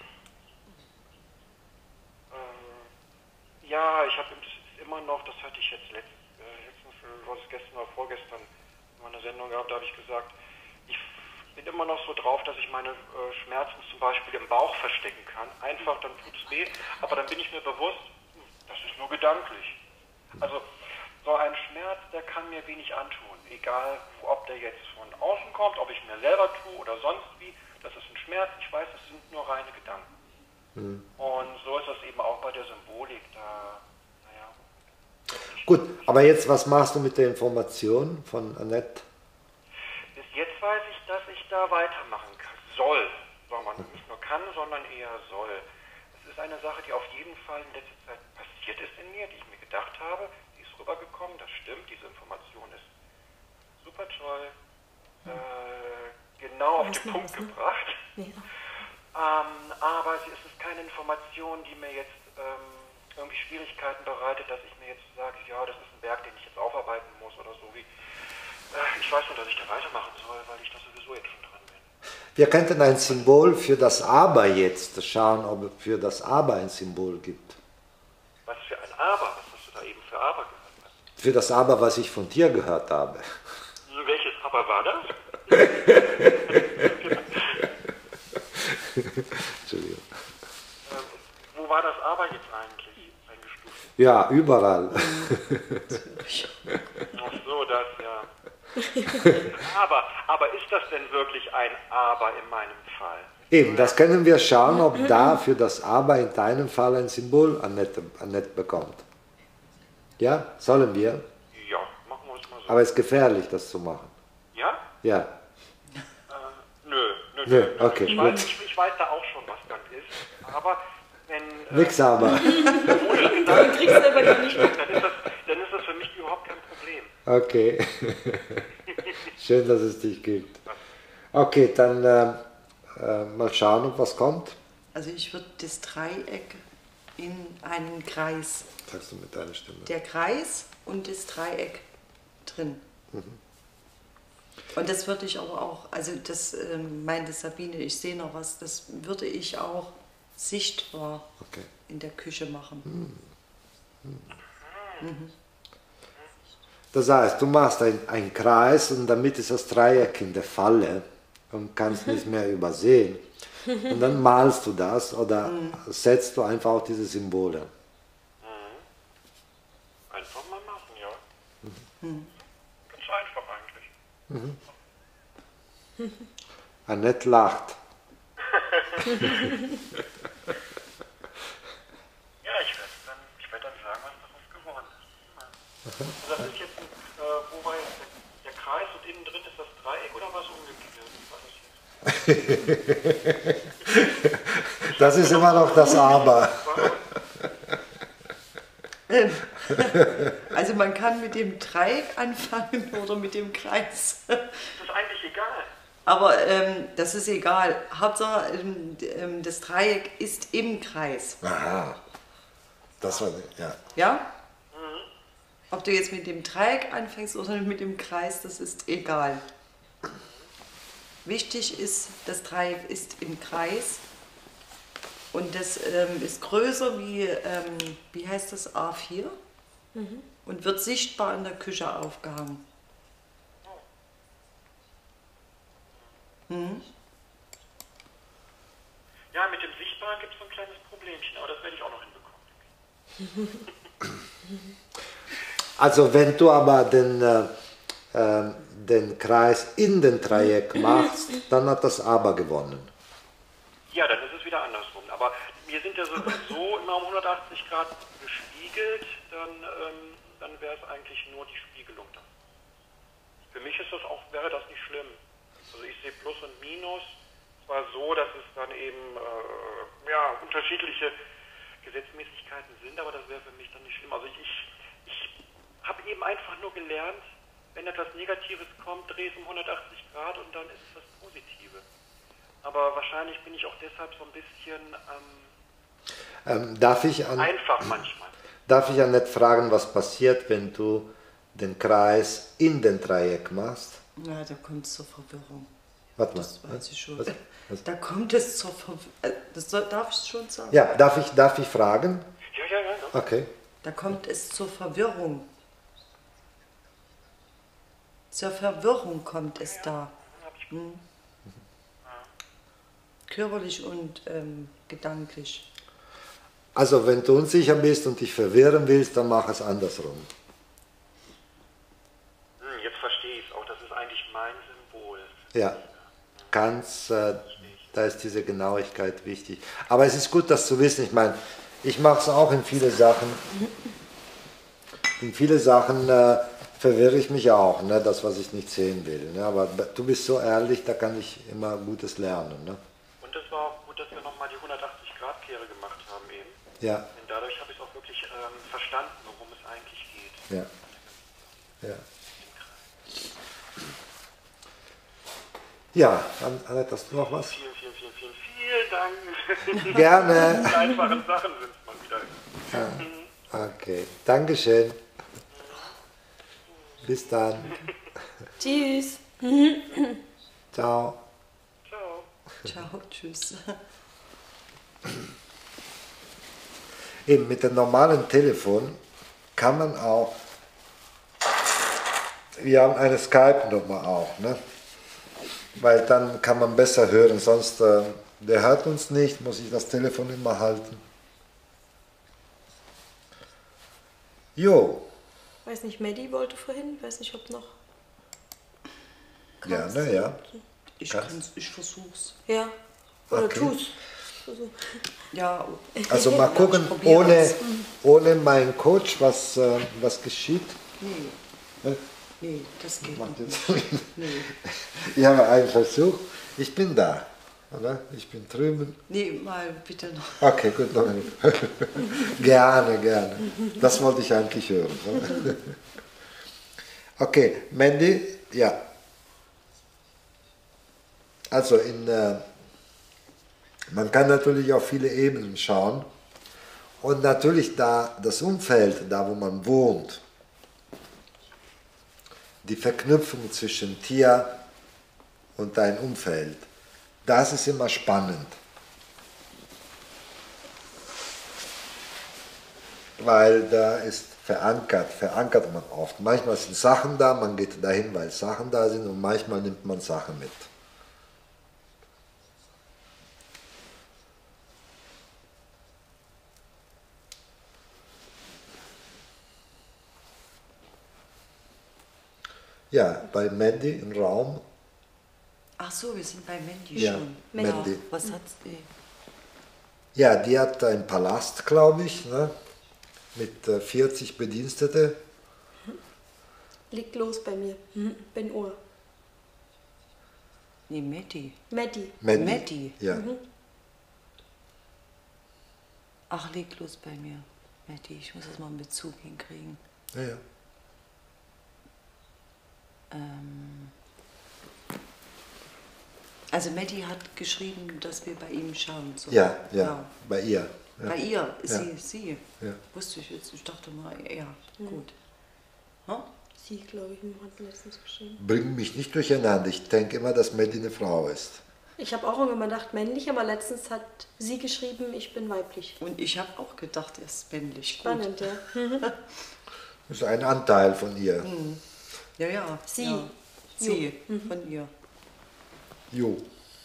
ähm, ja, ich habe immer noch, das hatte ich jetzt letzt, äh, letztens, was ist gestern oder vorgestern in meiner Sendung gehabt, da habe ich gesagt, ich bin immer noch so drauf, dass ich meine äh, Schmerzen zum Beispiel im Bauch verstecken kann. Einfach, dann tut es weh, aber dann bin ich mir bewusst, das ist nur gedanklich. Also so ein Schmerz, der kann mir wenig antun, egal ob der jetzt von außen kommt, ob ich mir selber tue oder sonst wie, das ist ein Schmerz, ich weiß, es sind nur reine Gedanken. Mhm. Und so ist das eben auch bei der Symbolik, da, naja. Gut, aber jetzt, was machst du mit der Information von Annette? Bis jetzt weiß ich, dass ich da weitermachen kann, soll, soll man nicht nur kann, sondern eher soll. Es ist eine Sache, die auf jeden Fall in letzter Zeit passiert ist in mir, die ich mir gedacht habe, die ist rübergekommen, das stimmt, diese Information ist super toll, äh, genau auf den Punkt gebracht. Ja. Ähm, aber es ist keine Information, die mir jetzt ähm, irgendwie Schwierigkeiten bereitet, dass ich mir jetzt sage, ja, das ist ein Berg, den ich jetzt aufarbeiten muss oder so wie. Äh, ich weiß nur, dass ich da weitermachen soll, weil ich da sowieso jetzt schon dran bin. Wir könnten ein Symbol für das Aber jetzt schauen, ob es für das Aber ein Symbol gibt. Was für ein Aber? Was hast du da eben für Aber gehört? Für das Aber, was ich von dir gehört habe. Welches Aber war das? Entschuldigung. Ähm, wo war das Aber jetzt eigentlich eingestuft? Ja, überall. Ach so, das ja. aber, aber ist das denn wirklich ein Aber in meinem Fall? Eben, das können wir schauen, ob da für das Aber in deinem Fall ein Symbol Annette, Annette bekommt. Ja, sollen wir? Ja, machen wir es mal so. Aber es ist gefährlich, das zu machen. Ja? Ja. Äh, nö, nö, nö. nö. Okay, ich, gut. weiß, ich, ich weiß da auch schon, was das ist. Aber wenn... Äh, Nix aber. ohne Dann kriegst du aber gar nicht. dann, ist das, dann ist das für mich überhaupt kein Problem. Okay. Schön, dass es dich gibt. Okay, dann äh, äh, mal schauen, ob was kommt. Also ich würde das Dreieck in einen Kreis. Sagst du mit deiner Stimme. Der Kreis und das Dreieck drin. Mhm. Und das würde ich aber auch, also das ähm, meinte Sabine, ich sehe noch was, das würde ich auch sichtbar okay. in der Küche machen. Mhm. Mhm. Das heißt, du machst einen Kreis und damit ist das Dreieck in der Falle und kannst nicht mehr übersehen. Und dann malst du das oder setzt du einfach auch diese Symbole. Einfach mal machen, ja. Ganz einfach eigentlich. Annette lacht. Ja, ich werde dann, ich werd dann sagen, was daraus geworden ist. Also das ist jetzt, äh, wo war jetzt der, der Kreis und innen drin ist das Dreieck oder was umgekehrt? Was ist jetzt? Das ist immer noch das Aber. Also man kann mit dem Dreieck anfangen oder mit dem Kreis. Das ist eigentlich egal. Aber ähm, das ist egal. Hauptsache, ähm, ähm, das Dreieck ist im Kreis. Aha. Das war, ja. Ja? Ob du jetzt mit dem Dreieck anfängst oder mit dem Kreis, das ist egal. Wichtig ist, das Dreieck ist im Kreis und das ähm, ist größer wie, ähm, wie heißt das, A vier mhm. und wird sichtbar in der Küche aufgehangen. Mhm. Ja, mit dem Sichtbaren gibt es so ein kleines Problemchen, aber das werde ich auch noch hinbekommen. Also wenn du aber den, äh, äh, den Kreis in den Dreieck machst, dann hat das Aber gewonnen. Ja, dann ist es wieder andersrum. Aber wir sind ja sowieso immer um hundertachtzig Grad gespiegelt, dann, ähm, dann wäre es eigentlich nur die Spiegelung dann. Für mich ist das auch, wäre das nicht schlimm. Also ich sehe Plus und Minus. Zwar so, dass es dann eben äh, ja, unterschiedliche Gesetzmäßigkeiten sind, aber das wäre für mich dann nicht schlimm. Also ich, ich, ich habe eben einfach nur gelernt, wenn etwas Negatives kommt, drehe es um hundertachtzig Grad und dann ist es das Positive. Aber wahrscheinlich bin ich auch deshalb so ein bisschen ähm, Ähm, darf ich an, einfach manchmal. Darf ich Annette fragen, was passiert, wenn du den Kreis in den Dreieck machst? Ja, da kommt es zur Verwirrung. Warte mal. Das weiß ich schon. Was? Was? Da kommt es zur Verwirrung. Das soll, darf ich schon sagen? Ja, darf ich, darf ich fragen? Ja, ja, ja. ja. Okay. Da kommt es zur Verwirrung. Zur Verwirrung kommt es da. Hm. Körperlich und ähm, gedanklich. Also wenn du unsicher bist und dich verwirren willst, dann mach es andersrum. Hm, jetzt verstehe ich es auch. Das ist eigentlich mein Symbol. Ja, ganz, äh, da ist diese Genauigkeit wichtig. Aber es ist gut, das zu wissen. Ich meine, ich mache es auch in viele Sachen. In viele Sachen äh, verwirre ich mich auch, ne? Das, was ich nicht sehen will. Ne? Aber du bist so ehrlich, da kann ich immer Gutes lernen. Ne? Und es war auch gut, dass wir nochmal die hundertachtzig Grad Kehre gemacht haben eben. Ja. Denn dadurch habe ich es auch wirklich ähm, verstanden, worum es eigentlich geht. Ja. Ja. Ja, Annette, hast du noch was? Vielen, vielen, vielen, vielen, vielen Dank. Gerne. Die einfachen Sachen sind es mal wieder. Ja. Okay, Dankeschön. Bis dann. Tschüss. Ciao. Ciao. Ciao, tschüss. Eben mit dem normalen Telefon kann man auch, wir haben eine Skype-Nummer auch, ne? Weil dann kann man besser hören, sonst, äh, der hört uns nicht, muss ich das Telefon immer halten. Jo. Weiß nicht, Maddie wollte vorhin, weiß nicht, ob noch. Ja, Kannst na du? ja. Ich, Kannst. kann's, ich versuch's. Ja. Oder Okay. tu's. Also, Ja, Also mal ich gucken, probiere ohne, es. ohne meinen Coach, was, äh, was geschieht. nee, Ne? nee, das geht Macht nicht. jetzt. Nee. Ich habe einen Versuch. Ich bin da. Oder? Ich bin drüben. nee, mal bitte noch. Okay, gut. Noch nicht. Gerne, gerne. Das wollte ich eigentlich hören. Ne? Okay, Mandy, ja. Also in, äh, man kann natürlich auf viele Ebenen schauen. Und natürlich da das Umfeld, da wo man wohnt, die Verknüpfung zwischen Tier und dein Umfeld, das ist immer spannend. Weil da ist verankert, verankert man oft. Manchmal sind Sachen da, man geht dahin, weil Sachen da sind und manchmal nimmt man Sachen mit. Ja, bei Mandy im Raum. Ach so, wir sind bei Mandy Ja, schon. Mandy. Ja, was hat die? Ja, die hat einen Palast, glaube ich, ne? Mit äh, vierzig Bedienstete. Liegt los bei mir. Mhm. Bin Uhr. Nee, Matti. Maddie. Mandy. Mandy. Ja. Ach, leg los bei mir. Matti, ich muss das mal einen Bezug hinkriegen. Ja, ja. Ähm also Matti hat geschrieben, dass wir bei ihm schauen sollen. Ja, ja, bei ihr. Ja. Bei ihr, Ja. sie, sie. Ja. Wusste ich jetzt, ich dachte mal, ja, gut. Hm? Sie, glaube ich, hat letztens geschrieben. Bring mich nicht durcheinander. Ich denke immer, dass Mandy eine Frau ist. Ich habe auch irgendwann gedacht, männlich, aber letztens hat sie geschrieben, ich bin weiblich. Und ich habe auch gedacht, er ist männlich. Gut. Spannend, ja. Das ist ein Anteil von ihr. Ja, ja. Sie. Ja. Sie, von ihr. Jo.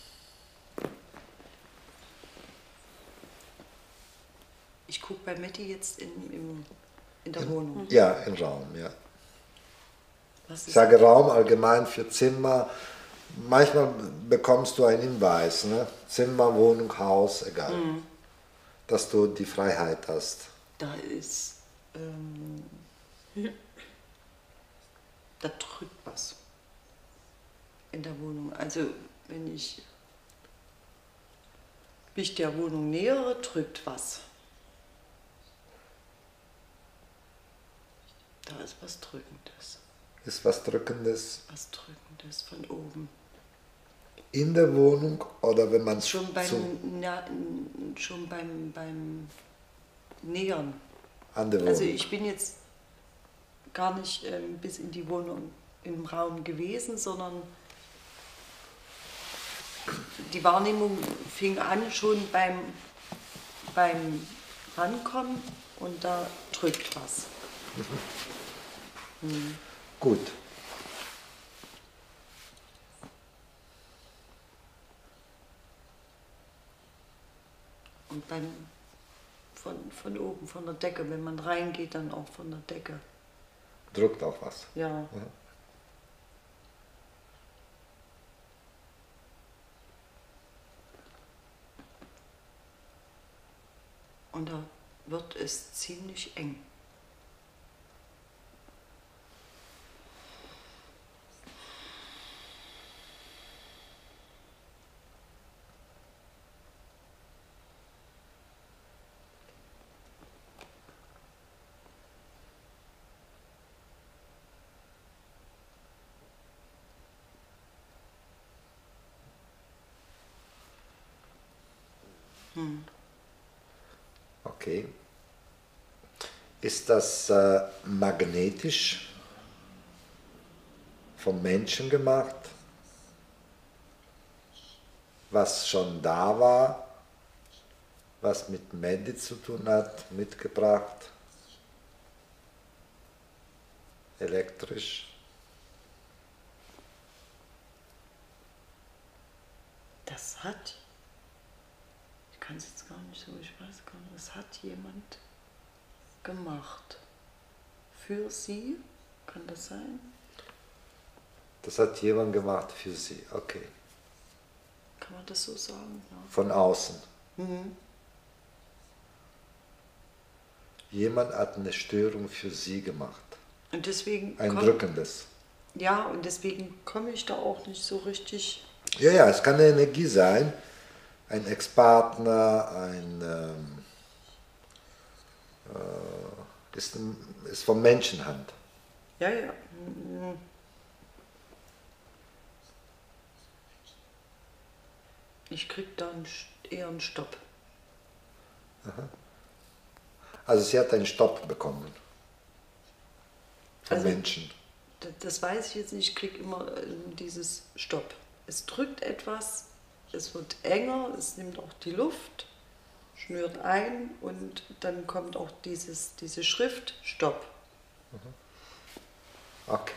Ich gucke bei Matti jetzt in, im, in der Wohnung. Ja, im Raum, ja. Was Ich ist sage Raum allgemein für Zimmer. Manchmal bekommst du einen Hinweis, ne? Zimmer, Wohnung, Haus, egal. Dass du die Freiheit hast. Da ist. Ähm, da drückt was in der Wohnung. Also, wenn ich mich der Wohnung nähere, drückt was. Da ist was Drückendes. Ist was Drückendes Was Drückendes von oben. in der Wohnung oder wenn man es Schon beim, zu, na, schon beim, beim Nähern. an der Wohnung? Also ich bin jetzt gar nicht ähm, bis in die Wohnung im Raum gewesen, sondern die Wahrnehmung fing an schon beim, beim Rankommen und da drückt was. Gut. Und beim, von, von oben, von der Decke, wenn man reingeht, dann auch von der Decke. Drückt auch was. Ja. Und da wird es ziemlich eng. Okay. Ist das äh, magnetisch vom Menschen gemacht, was schon da war, was mit Mandy zu tun hat, mitgebracht, elektrisch? Das hat, ich kann es jetzt gar nicht so, ich weiß gar nicht, das hat jemand gemacht. Für sie, kann das sein? Das hat jemand gemacht für sie, okay. Kann man das so sagen? Ja. Von außen. Mhm. Jemand hat eine Störung für sie gemacht. Und deswegen Ein komm- drückendes. ja, und deswegen komme ich da auch nicht so richtig. Ja, ja, es kann eine Energie sein, ein Ex-Partner, ein, ähm, äh, ist, ein, ist von Menschenhand. Ja, ja. Mhm. Ich krieg da einen, St- eher einen Stopp. Also sie hat einen Stopp bekommen von Also- Menschen. D- Das weiß ich jetzt nicht, ich krieg immer äh, dieses Stopp. Es drückt etwas, es wird enger, es nimmt auch die Luft, schnürt ein und dann kommt auch dieses, diese Schrift Stopp. Okay.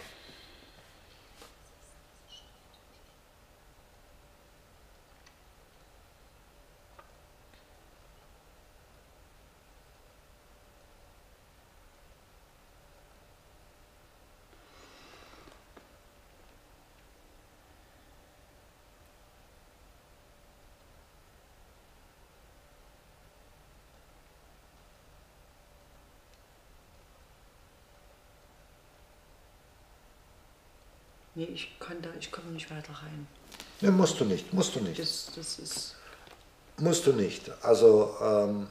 Nee, ich kann da, ich komme nicht weiter rein. Ne, musst du nicht, musst du nicht. Das, das ist. Musst du nicht. Also ähm,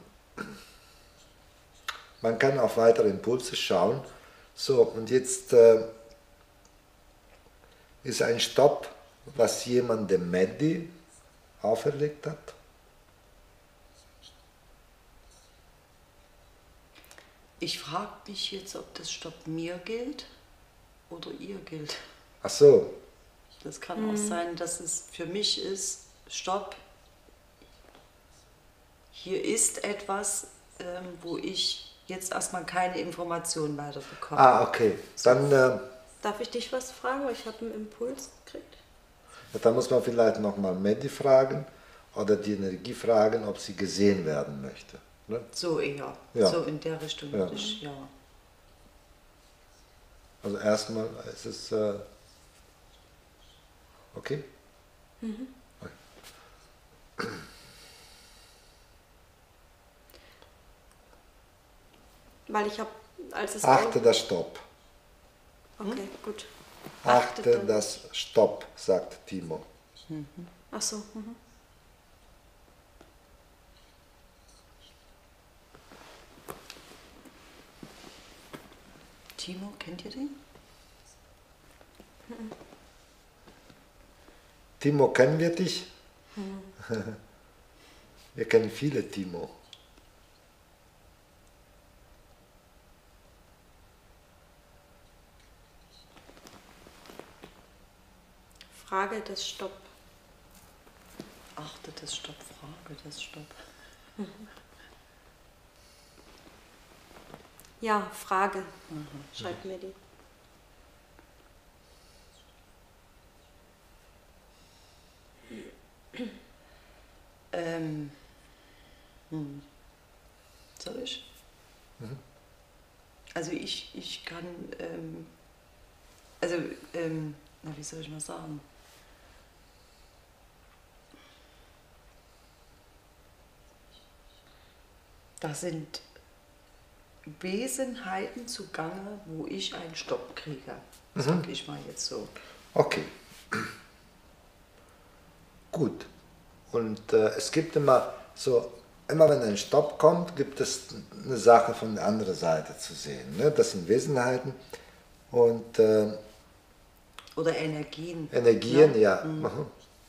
man kann auf weitere Impulse schauen. So, und jetzt äh, ist ein Stopp, was jemand dem Mehdi auferlegt hat. Ich frage mich jetzt, ob das Stopp mir gilt oder ihr gilt. Ach so. Das kann auch sein, dass es für mich ist, Stopp, hier ist etwas, ähm, wo ich jetzt erstmal keine Informationen weiter bekomme. Ah, okay. Dann, äh, Darf ich dich was fragen? Weil ich habe einen Impuls gekriegt. ja, dann muss man vielleicht nochmal Mehdi fragen oder die Energie fragen, ob sie gesehen werden möchte. Ne? So eher, Ja. so in der Richtung. Ja. würde ich, ja. Also erstmal ist es äh, okay? Mhm. Okay. Weil ich habe, als es Achte auch- das Stopp. Okay, gut. Achte dann- das Stopp, sagt Timo. Ach so. Mhm. Timo, kennt ihr den? Timo, kennen wir dich? Wir kennen viele Timo. Frage des Stopp. Achte das Stopp, frage das Stopp. Ja, Frage. Schreibt mir die. Ähm, hm. Soll ich? Also ich, ich kann, ähm, also, ähm, na, wie soll ich mal sagen? Da sind Wesenheiten zugange, wo ich einen Stopp kriege. Sag ich mal jetzt so. Okay. Gut. Und äh, es gibt immer so, immer wenn ein Stopp kommt, gibt es eine Sache von der anderen Seite zu sehen. Ne? Das sind Wesenheiten und äh, Oder Energien. Energien, Ne? ja. Mhm.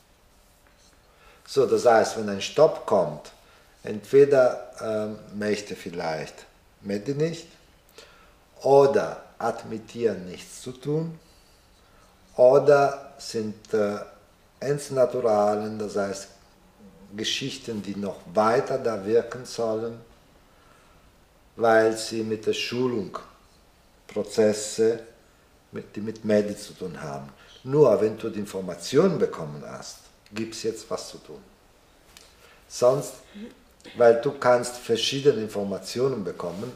So, das heißt, wenn ein Stopp kommt, entweder ähm, möchte vielleicht Mehdi nicht oder hat mit dir nichts zu tun oder sind äh, Ensnaturalen, das heißt Geschichten, die noch weiter da wirken sollen, weil sie mit der Schulung Prozesse, mit, die mit Mehdi zu tun haben. Nur wenn du die Informationen bekommen hast, gibt es jetzt was zu tun. Sonst, weil du kannst verschiedene Informationen bekommen,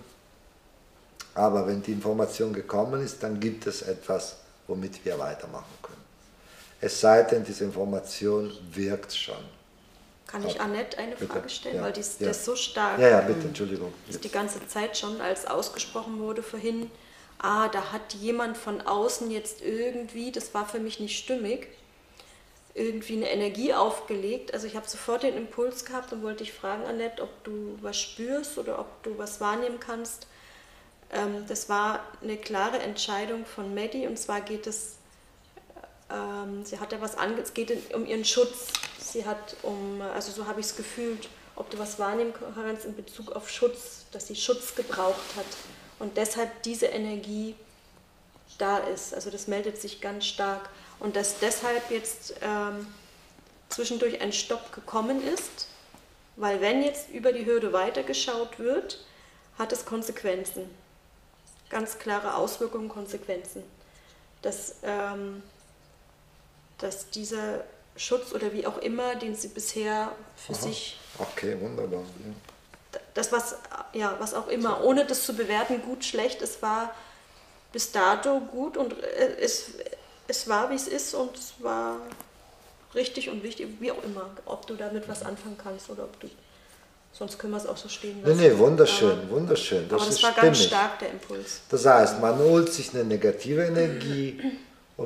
aber wenn die Information gekommen ist, dann gibt es etwas, womit wir weitermachen können. Es sei denn, diese Information wirkt schon. Kann ich Annette eine Bitte. Frage stellen? Ja. Weil die ist, Ja. der ist so stark. Ja, ja, bitte, Entschuldigung. Ist die ganze Zeit schon, als ausgesprochen wurde vorhin, ah, da hat jemand von außen jetzt irgendwie, das war für mich nicht stimmig, irgendwie eine Energie aufgelegt. Also ich habe sofort den Impuls gehabt und wollte dich fragen, Annette, ob du was spürst oder ob du was wahrnehmen kannst. Ähm, das war eine klare Entscheidung von Mehdi und zwar geht es, ähm, sie hat ja was ange, es geht um ihren Schutz. Sie hat um, also so habe ich es gefühlt, ob du was wahrnehmen kannst in Bezug auf Schutz, dass sie Schutz gebraucht hat und deshalb diese Energie da ist. Also das meldet sich ganz stark. Und dass deshalb jetzt ähm, zwischendurch ein Stopp gekommen ist, weil wenn jetzt über die Hürde weitergeschaut wird, hat es Konsequenzen. Ganz klare Auswirkungen, Konsequenzen. Dass, ähm, dass dieser Schutz oder wie auch immer, den sie bisher für Aha. sich, Okay, wunderbar. Ja. das was, ja, was auch immer, ohne das zu bewerten, gut, schlecht, es war bis dato gut und äh, es, es war, wie es ist und es war richtig und wichtig, wie auch immer, ob du damit was anfangen kannst oder ob du, sonst können wir es auch so stehen Nee, lassen. nee, wunderschön, aber, wunderschön. Das aber das ist war stimmig. ganz stark, der Impuls. Das heißt, man holt sich eine negative Energie und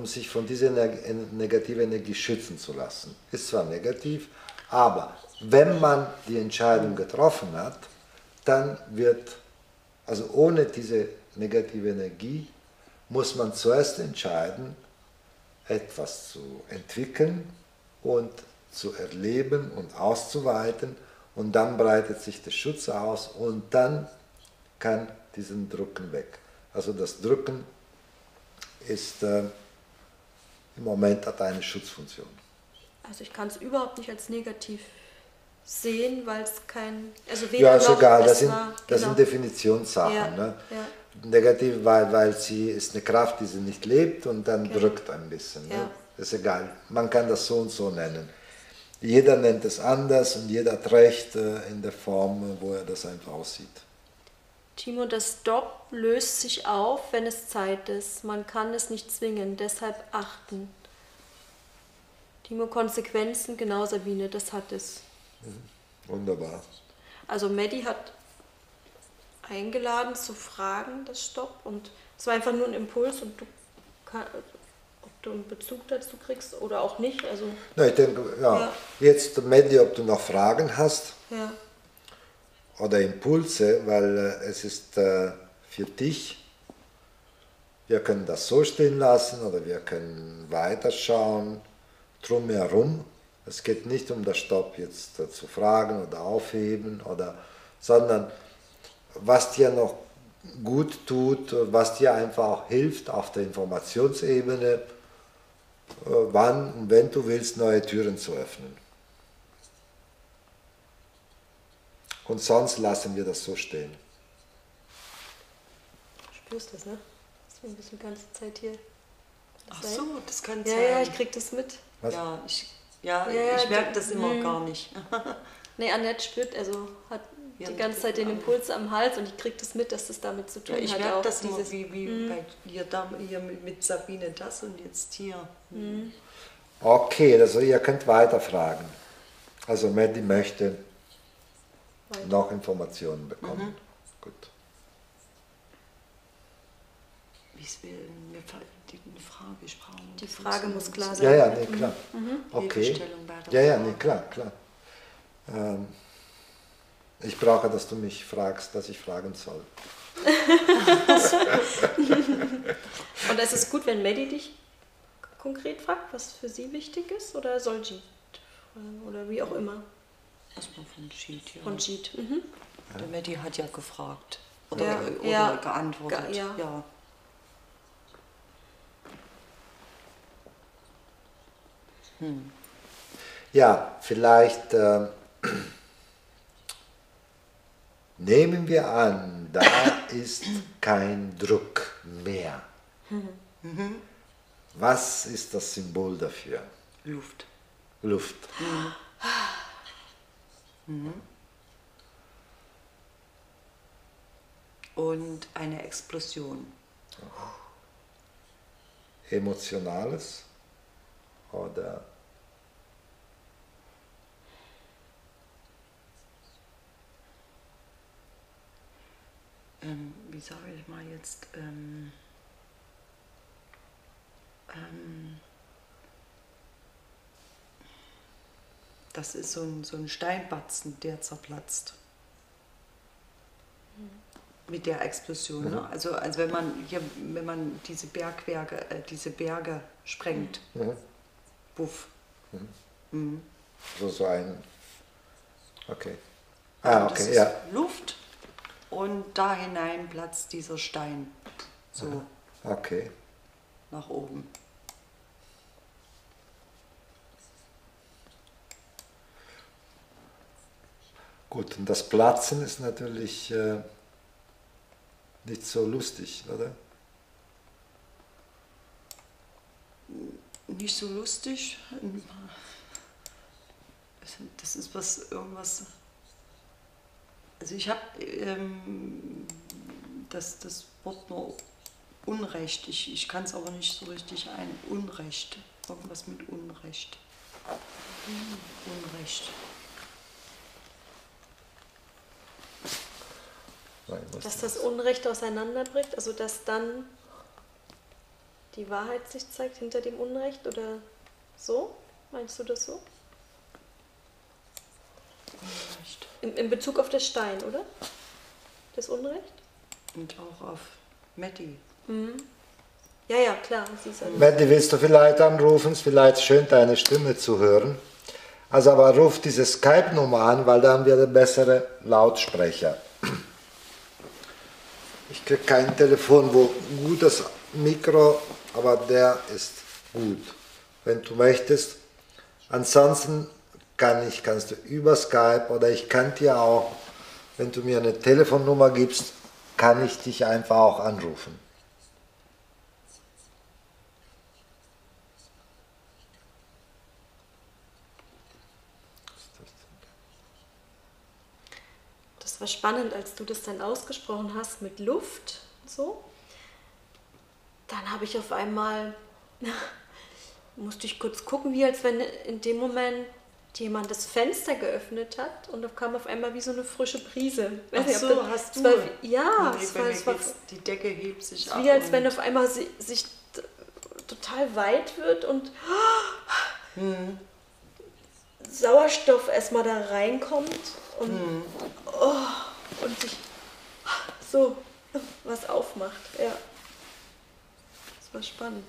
um sich von dieser negativen Energie schützen zu lassen. Ist zwar negativ, aber wenn man die Entscheidung getroffen hat, dann wird, also ohne diese negative Energie, muss man zuerst entscheiden, etwas zu entwickeln und zu erleben und auszuweiten, und dann breitet sich der Schutz aus und dann kann diesen Drücken weg. Also das Drücken ist äh, im Moment hat eine Schutzfunktion. Also ich kann es überhaupt nicht als negativ sehen, weil es kein, also weder ja, ist noch, egal, das es sind, war, das genau. sind Definitionssachen. Ja, Ne? ja. Negativ, weil, weil sie ist eine Kraft, die sie nicht lebt und dann Genau. drückt ein bisschen. Ne? Ja. Ist egal, man kann das so und so nennen. Jeder nennt es anders und jeder hat recht äh, in der Form, wo er das einfach aussieht. Timo, das Stop löst sich auf, wenn es Zeit ist. Man kann es nicht zwingen, deshalb achten. Timo, Konsequenzen, genau Sabine, das hat es. Mhm. Wunderbar. Also Maddie hat eingeladen zu fragen, das Stopp, und es war einfach nur ein Impuls und du kann, ob du einen Bezug dazu kriegst oder auch nicht. Also, Na, ich denke, ja, ja. Jetzt, Maddie, ob du noch Fragen hast ja. oder Impulse, weil äh, es ist äh, für dich, wir können das so stehen lassen oder wir können weiterschauen, drumherum. Es geht nicht um das Stopp jetzt äh, zu fragen oder aufheben, oder, sondern was dir noch gut tut, was dir einfach auch hilft auf der Informationsebene, wann und wenn du willst, neue Türen zu öffnen. Und sonst lassen wir das so stehen. Du spürst das, ne? Deswegen bist du die ganze Zeit hier. Ach so, das kann ja, sein. Ja, ich krieg das mit. Was? Ja, ich, ja, Ja, ich merke du- das immer hm. gar nicht. Nee, Annette spürt, also hat Ja, die ganze Zeit den Impuls am Hals und ich krieg das mit, dass das damit zu tun Ja, ich hat. merke auch das immer, dieses- wie, wie bei ihr, da, hier mit, mit Sabine das und jetzt hier. Okay, also ihr könnt weiter fragen. Also Maddie möchte Weiter. noch Informationen bekommen. Mhm. Gut. Wie es will, mir fällt die eine Frage, ich brauche ein Die bisschen Frage so- muss klar Ja, sein. ja, nee, klar. Okay. Hilfestellung bei der Ja, ja, Frage. nee, klar, klar. Ähm, ich brauche, dass du mich fragst, dass ich fragen soll. Und es ist gut, wenn Maddie dich konkret fragt, was für sie wichtig ist, oder soll Jeet fragen, oder wie auch immer. Erstmal von Sheet, ja. Von Jeet. Mhm. Der Medi hat ja gefragt. Oder, Ja, oder ja. geantwortet. Ge- ja. ja. Ja, vielleicht äh, nehmen wir an, da ist kein Druck mehr. Was ist das Symbol dafür? Luft. Luft. Und eine Explosion. Emotionales oder Ähm, wie sage ich mal jetzt? Ähm, ähm, das ist so ein, so ein Steinbatzen, der zerplatzt. Mit der Explosion. Ne? Also, also wenn man hier, wenn man diese Bergwerke, äh, diese Berge sprengt. Mhm. Buff. so, so ein. Okay. Ah, Das okay, ist ja. Luft und da hinein platzt dieser Stein. So Okay. nach oben. Gut, und das Platzen ist natürlich äh, nicht so lustig, oder? Nicht so lustig. Das ist was, irgendwas. Also ich habe ähm, das, das Wort nur Unrecht. Ich, ich kann es aber nicht so richtig ein. Unrecht. Irgendwas mit Unrecht. Unrecht. Nein, was Dass ist das Unrecht auseinanderbricht, also dass dann die Wahrheit sich zeigt hinter dem Unrecht oder so? Meinst du das so? Unrecht. In, in Bezug auf das Stein, oder? Das Unrecht? Und auch auf Matti. Mhm. Ja, ja, klar. Sie ist ein Matti, willst du vielleicht anrufen? Es ist vielleicht schön, deine Stimme zu hören. Also aber ruf diese Skype-Nummer an, weil da haben wir einen besseren Lautsprecher. Ich kriege kein Telefon, wo ein gutes Mikro, aber der ist gut, wenn du möchtest. Ansonsten kann ich, kannst du über Skype oder ich kann dir auch, wenn du mir eine Telefonnummer gibst, kann ich dich einfach auch anrufen. Das war spannend, als du das dann ausgesprochen hast mit Luft, so. Dann habe ich auf einmal, musste ich kurz gucken, wie als wenn in dem Moment jemand das Fenster geöffnet hat und da kam auf einmal wie so eine frische Brise. Ach Weiß so, nicht, ob das- hast es du? War, ja, Nee, es bei war, mir es war geht's- die Decke hebt sich ab. wie als und- wenn auf einmal si- sich t- total weit wird und Hm. Sauerstoff erstmal da reinkommt und, Hm. oh, und sich so was aufmacht. Ja. Das war spannend.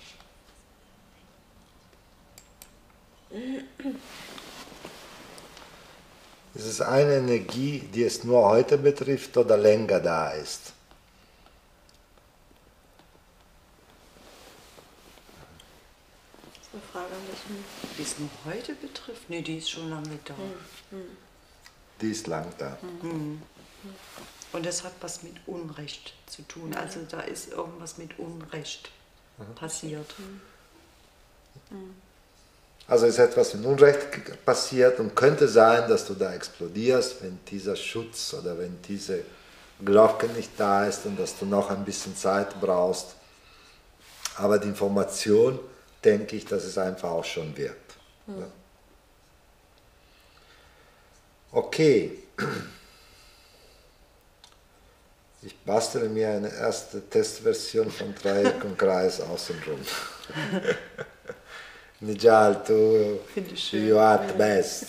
Ist es eine Energie, die es nur heute betrifft oder länger da ist? Das ist eine Frage an dich. Hm. Die es nur heute betrifft? Nee, die ist schon lange da. Die ist lang da. Mhm. Und das hat was mit Unrecht zu tun. Also da ist irgendwas mit Unrecht passiert. Also ist etwas mit Unrecht g- passiert und könnte sein, dass du da explodierst, wenn dieser Schutz oder wenn diese Glocke nicht da ist und dass du noch ein bisschen Zeit brauchst. Aber die Information, denke ich, dass es einfach auch schon wirkt. Ja. Okay. Ich bastele mir eine erste Testversion von Dreieck und Kreis außenrum. Nigel, du, Finde ich schön. you are the best.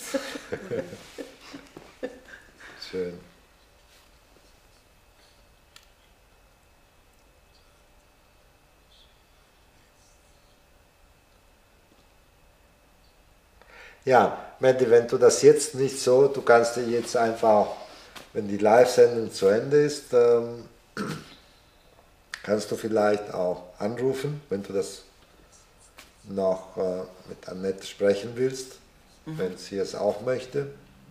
Schön. Ja, Mandy, wenn du das jetzt nicht so, du kannst dir jetzt einfach, wenn die Live-Sendung zu Ende ist, ähm, kannst du vielleicht auch anrufen, wenn du das noch äh, mit Annette sprechen willst, wenn sie es auch möchte.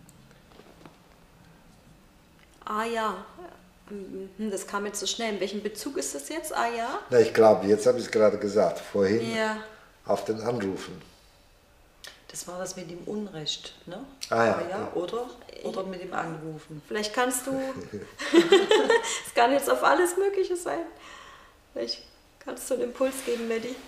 Ah ja, Hm, das kam jetzt so schnell. In welchem Bezug ist das jetzt? Ah ja? Na, ich glaube, jetzt habe ich es gerade gesagt, vorhin Ja. auf den Anrufen. Das war das mit dem Unrecht, ne? Ah ja, ja ja. oder? Oder mit dem Anrufen. Vielleicht kannst du. Es kann jetzt auf alles Mögliche sein. Vielleicht kannst du einen Impuls geben, Maddie.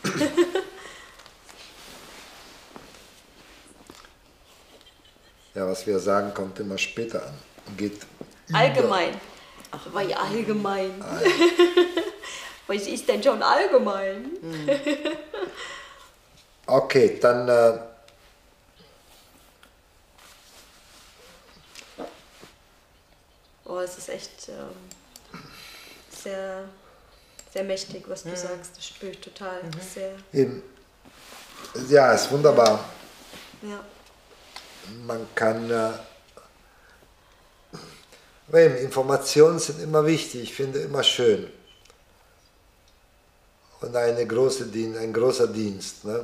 Ja, was wir sagen, kommt immer später an. Geht Allgemein. Ach, war ja allgemein. Was ist denn schon allgemein? Okay, dann äh, Oh, es ist echt ähm, sehr, sehr mächtig, was du sagst. Das spüre ich total. Sehr, eben, ja, ist wunderbar. ja. Man kann, äh, eben, Informationen sind immer wichtig, ich finde immer schön. Und eine große Dien ein großer Dienst. Ne?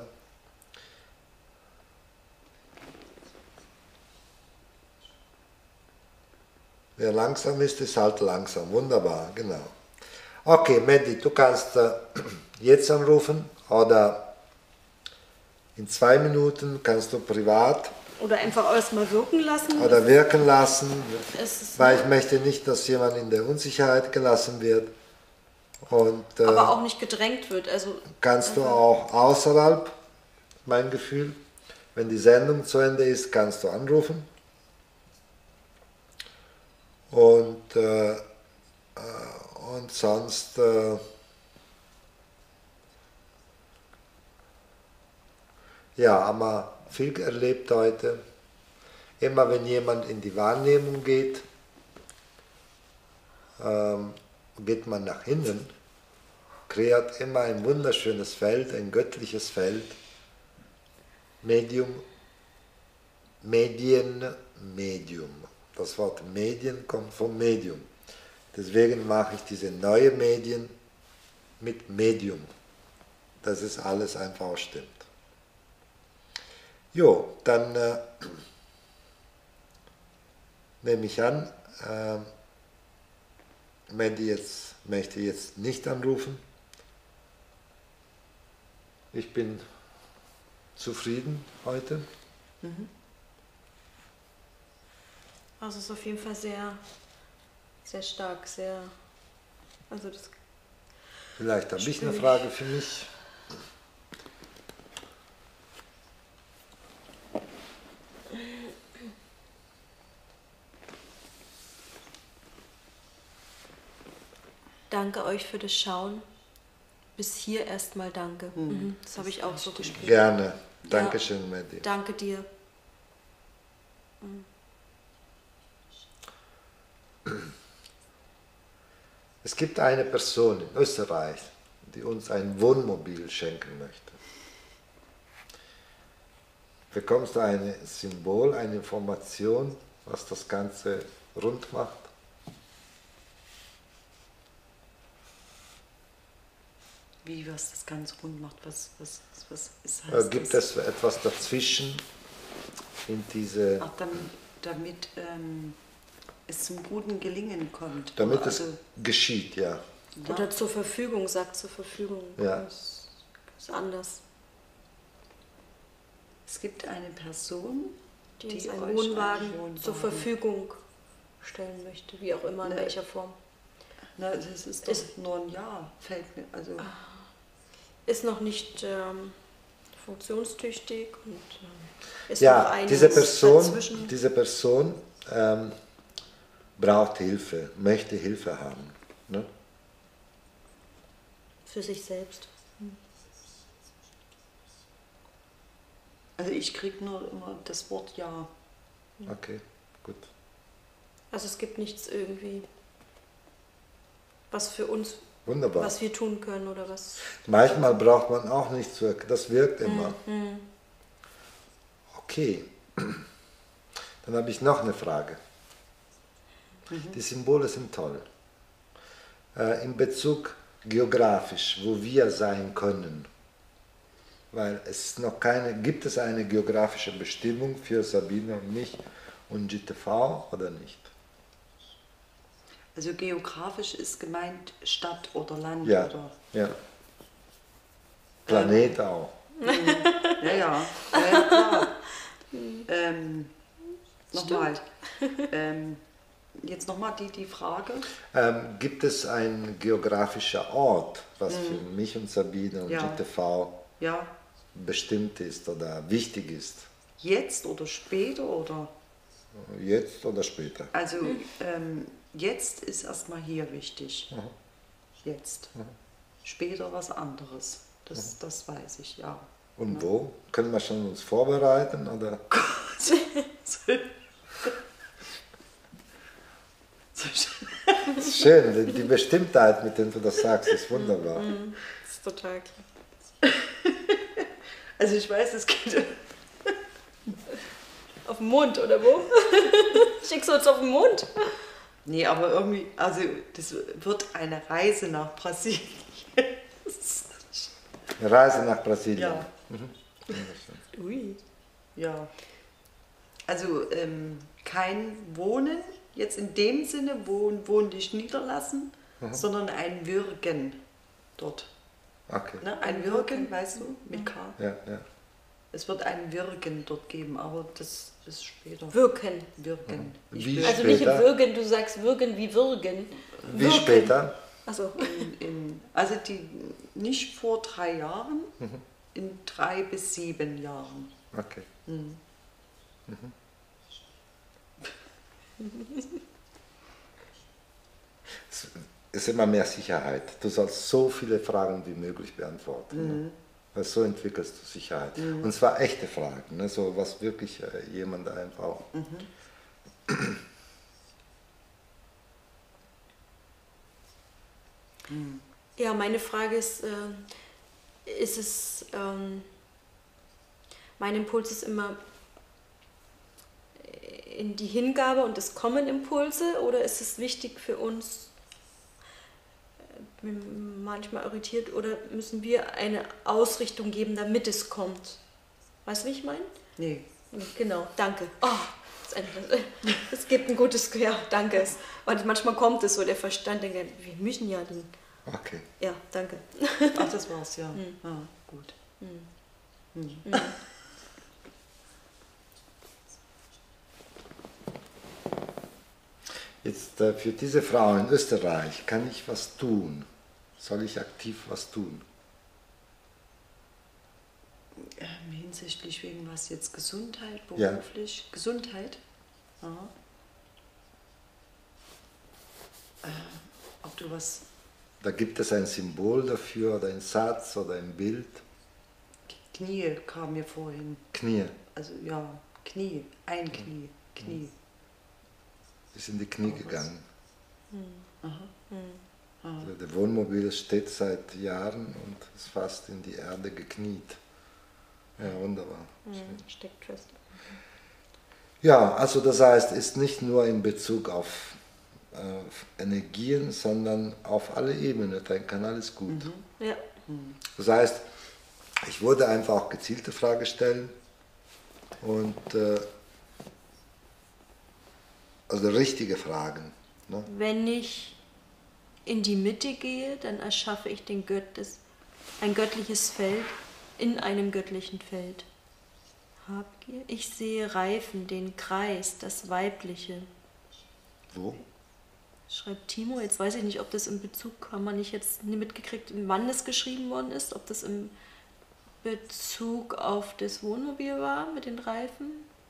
Wer langsam ist, ist halt langsam. Wunderbar, genau. Okay, Maddie, du kannst äh, jetzt anrufen oder in zwei Minuten kannst du privat Oder einfach erstmal wirken lassen. oder wirken lassen, Es ist, weil ich möchte nicht, dass jemand in der Unsicherheit gelassen wird. Und äh, aber auch nicht gedrängt wird. Also kannst du auch außerhalb, mein Gefühl, wenn die Sendung zu Ende ist, kannst du anrufen. Und, äh, äh, und sonst, äh, Ja, haben wir viel erlebt heute. Immer wenn jemand in die Wahrnehmung geht, ähm, geht man nach innen, kreiert immer ein wunderschönes Feld, ein göttliches Feld. Medium, Medien, Medium. Das Wort Medien kommt vom Medium. Deswegen mache ich diese neue Medien mit Medium. Dass es alles einfach stimmt. Jo, dann äh, nehme ich an, äh, Mandy jetzt, möchte jetzt nicht anrufen. Ich bin zufrieden heute. Mhm. Also es ist auf jeden Fall sehr, sehr stark, sehr, also das Vielleicht habe ich eine ich. Frage für mich. Danke euch für das Schauen. Bis hier erstmal danke. Mhm. Das habe ich auch so geschrieben. Gerne. Dankeschön, Mandy. Danke dir. Mhm. Es gibt eine Person in Österreich, die uns ein Wohnmobil schenken möchte. Bekommst du ein Symbol, eine Information, was das Ganze rund macht? Wie, was das Ganze rund macht, was, was, was ist Äh, heißt gibt das? es etwas dazwischen in diese, Ach, damit, damit ähm, es zum guten Gelingen kommt. damit Oder es also, geschieht, ja. ja, Oder zur Verfügung, sagt zur Verfügung. Ja. Das ist anders. es gibt eine Person, Die, die uns einen euch Wohnwagen, einen Wohnwagen zur Verfügung stellen möchte, wie auch immer, in Ne. welcher Form. Na, das ist doch Ist- nur ein Jahr, fällt mir. Also, Ist noch nicht ähm, funktionstüchtig und ähm, ist noch Ja, einiges diese Person, dazwischen. diese Person ähm, braucht Hilfe, möchte Hilfe haben. Ne? Für sich selbst. also ich kriege nur immer das Wort Ja. Okay, gut. Also es gibt nichts irgendwie, was für uns, Wunderbar. was wir tun können oder was. Manchmal braucht man auch nichts, für, das wirkt immer. Mhm. Okay, dann habe ich noch eine Frage. Die Symbole sind toll. Äh, in Bezug geografisch, wo wir sein können. Weil es noch keine, gibt es eine geografische Bestimmung für Sabine und mich und G T V oder nicht? Also geografisch ist gemeint Stadt oder Land Ja, oder. ja. Planet auch. Ja, ja, ja, ja klar. ähm, nochmal. Ähm, jetzt nochmal die, die Frage. Ähm, gibt es einen geografischen Ort, was für mich und Sabine und Ja. G T V Ja, bestimmt ist oder wichtig ist? jetzt oder später oder? Jetzt oder später? Also ähm, jetzt ist erstmal hier wichtig. Jetzt. Später was anderes. Das, das weiß ich, ja. Und wo? Können wir schon uns vorbereiten? Oder? Das ist schön, die Bestimmtheit, mit der du das sagst, ist wunderbar. Das ist total klar. Also ich weiß, es geht. Auf dem Mond oder wo? Schickst du uns auf den Mond? Nee, aber irgendwie, also das wird eine Reise nach Brasilien. Eine Reise nach Brasilien. Ja. Ui. Ja. Also ähm, kein Wohnen, jetzt in dem Sinne, wohn, wohnlich niederlassen, sondern ein Wirken dort. Okay. Ne? Ein Wirken, weißt du, mit K. Ja, ja. Es wird ein Wirken dort geben, aber das ist später. Wirken. Wirken. Ich Wie will Also nicht im Später? Würgen, du sagst Würgen wie Würgen. Wie später? Also in, in, also die nicht vor drei Jahren, in drei bis sieben Jahren. Okay. Mhm. Es ist immer mehr Sicherheit. Du sollst so viele Fragen wie möglich beantworten. Ne? Weil so entwickelst du Sicherheit. Mhm. Und zwar echte Fragen, ne? So was wirklich äh, jemand einfach... Mhm. Mhm. Ja, meine Frage ist, äh, ist es, ähm, mein Impuls ist immer in die Hingabe und es kommen Impulse, oder ist es wichtig für uns, äh, manchmal irritiert, oder müssen wir eine Ausrichtung geben, damit es kommt? Weißt du, wie ich meine? Nee. Genau, danke. Oh, es gibt ein gutes, ja, danke. Weil manchmal kommt es so, der Verstand denkt, wir müssen ja den. Okay. Ja, danke. Ach, das war's, ja. Hm. Ah, gut. Hm. Hm. Hm. Jetzt äh, für diese Frau in Österreich, kann ich was tun? Soll ich aktiv was tun? Ähm, hinsichtlich wegen was jetzt? Gesundheit, Ja. beruflich? Gesundheit? Ja. Äh, ob du was... Da gibt es ein Symbol dafür oder ein Satz oder ein Bild. Knie kam mir vorhin. Knie. Also ja, Knie, ein Knie, Knie. Ist in die Knie Aber was? gegangen. Aha. Aha. Also der Wohnmobil steht seit Jahren und ist fast in die Erde gekniet. Ja, wunderbar. Hm, steckt fest. Ja, also das heißt, ist nicht nur in Bezug auf äh, Energien, sondern auf alle Ebenen. Dein Kanal ist gut. Mhm. Ja. Mhm. Das heißt, ich würde einfach auch gezielte Fragen stellen und äh, also richtige Fragen. Ne? Wenn ich in die Mitte gehe, dann erschaffe ich den Gött des, ein göttliches Feld in einem göttlichen Feld. Habgier? Ich sehe Reifen, den Kreis, das Weibliche. Wo? Schreibt Timo, jetzt weiß ich nicht, ob das in Bezug, haben wir nicht jetzt nie mitgekriegt, wann das geschrieben worden ist, ob das im Bezug auf das Wohnmobil war mit den Reifen.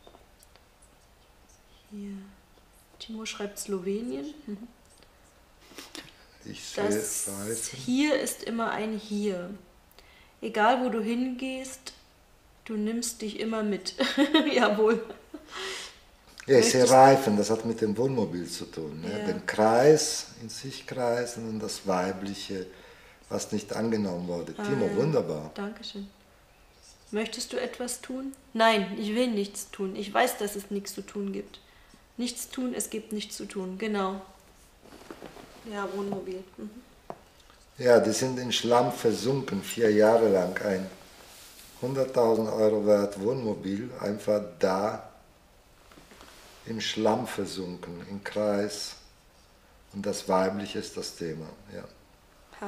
Hier. Timo schreibt Slowenien. Mhm. Ich sehe Das Reifen. Hier ist immer ein Hier. Egal wo du hingehst, du nimmst dich immer mit. Jawohl. Ja, ich sehe Möchtest- Reifen, das hat mit dem Wohnmobil zu tun. Ne? Ja. Den Kreis in sich kreisen und das Weibliche, was nicht angenommen wurde. Timo, Ah, ja. wunderbar. Dankeschön. Möchtest du etwas tun? Nein, ich will nichts tun. Ich weiß, dass es nichts zu tun gibt. Nichts tun, es gibt nichts zu tun. Genau. Ja, Wohnmobil. Mhm. Ja, die sind in Schlamm versunken, vier Jahre lang. Ein hunderttausend Euro wert Wohnmobil, einfach da im Schlamm versunken, im Kreis. Und das Weibliche ist das Thema. Ja. Ha.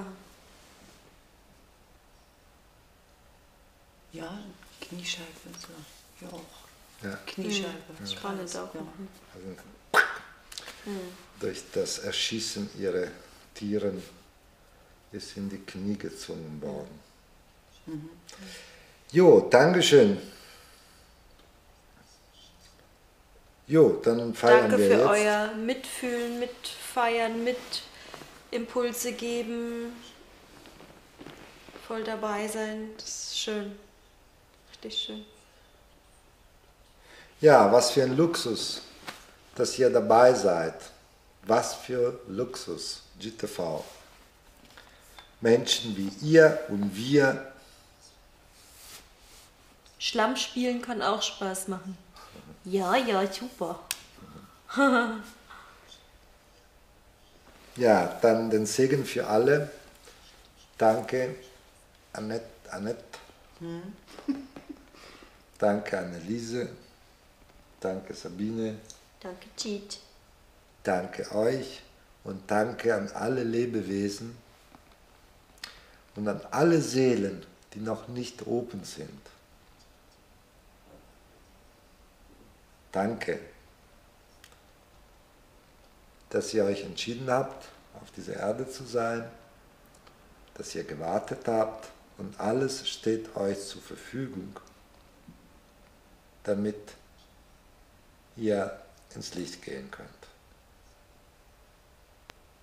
Ja, Kniescheibe, so. Ja, auch. Ja. Kniescheibe. Mhm. Spannend Kreis, auch. Ja. Mhm. Also, Mhm. durch das Erschießen ihrer Tieren ist in die Knie gezwungen worden. Mhm. Jo, Dankeschön. Jo, dann feiern Danke wir für jetzt. euer Mitfühlen, Mitfeiern, mit Impulse geben, voll dabei sein. Das ist schön. Richtig schön. Ja, was für ein Luxus, dass ihr dabei seid. Was für Luxus, G T V. Menschen wie ihr und wir. Schlamm spielen kann auch Spaß machen. Ja, ja, super. Ja, dann den Segen für alle. Danke, Annette. Annette. Danke, Anneliese. Danke, Sabine. Danke, Cheat. Danke euch und danke an alle Lebewesen und an alle Seelen, die noch nicht oben sind. Danke, dass ihr euch entschieden habt, auf dieser Erde zu sein, dass ihr gewartet habt und alles steht euch zur Verfügung, damit ihr ins Licht gehen könnt.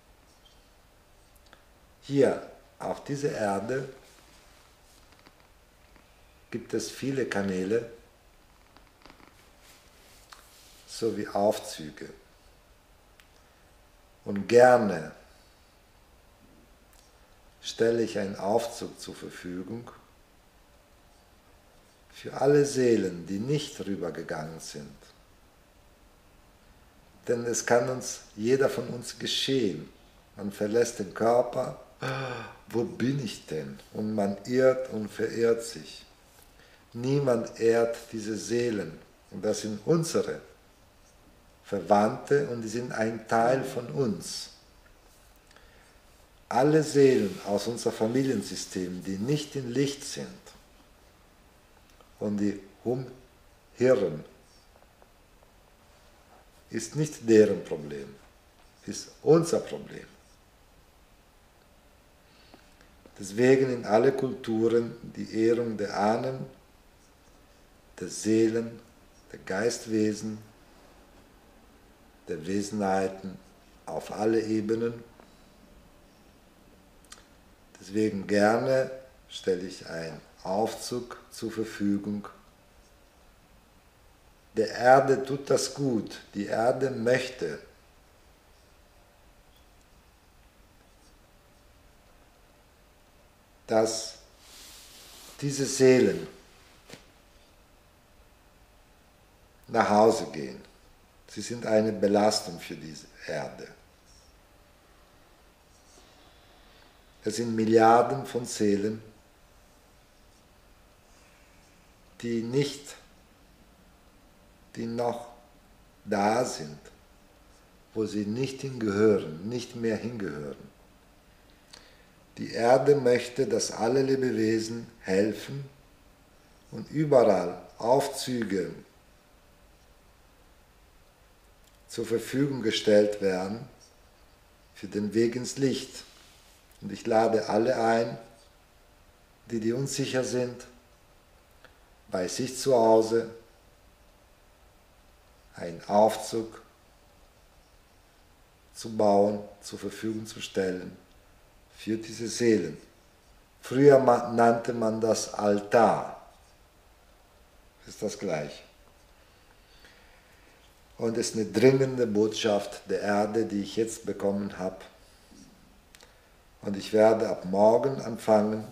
Hier auf dieser Erde gibt es viele Kanäle sowie Aufzüge. Und gerne stelle ich einen Aufzug zur Verfügung für alle Seelen, die nicht rübergegangen sind. Denn es kann uns, jeder von uns geschehen. Man verlässt den Körper, wo bin ich denn? Und man irrt und verirrt sich. Niemand ehrt diese Seelen. Und das sind unsere Verwandte und die sind ein Teil von uns. Alle Seelen aus unserem Familiensystem, die nicht in Licht sind und die umhirren, ist nicht deren Problem, ist unser Problem. Deswegen in alle Kulturen die Ehrung der Ahnen, der Seelen, der Geistwesen, der Wesenheiten auf alle Ebenen. Deswegen gerne stelle ich einen Aufzug zur Verfügung. Der Erde tut das gut. Die Erde möchte, dass diese Seelen nach Hause gehen. Sie sind eine Belastung für diese Erde. Es sind Milliarden von Seelen, die nicht, die noch da sind, wo sie nicht hingehören, nicht mehr hingehören. Die Erde möchte, dass alle Lebewesen helfen und überall Aufzüge zur Verfügung gestellt werden für den Weg ins Licht. Und ich lade alle ein, die, die unsicher sind, bei sich zu Hause einen Aufzug zu bauen, zur Verfügung zu stellen für diese Seelen. Früher nannte man das Altar. Das ist das Gleiche. Und es ist eine dringende Botschaft der Erde, die ich jetzt bekommen habe. Und ich werde ab morgen anfangen,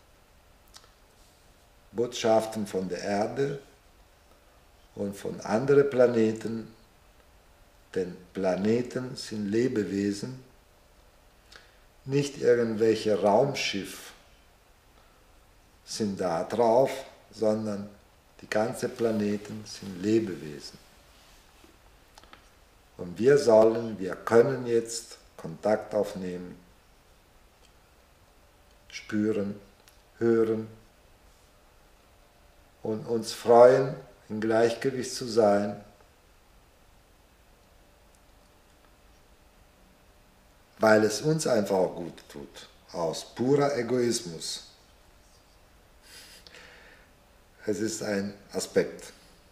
Botschaften von der Erde und von anderen Planeten, denn Planeten sind Lebewesen, nicht irgendwelche Raumschiffe sind da drauf, sondern die ganzen Planeten sind Lebewesen. Und wir sollen, wir können jetzt Kontakt aufnehmen, spüren, hören und uns freuen, im Gleichgewicht zu sein, weil es uns einfach auch gut tut, aus purer Egoismus. Es ist ein Aspekt.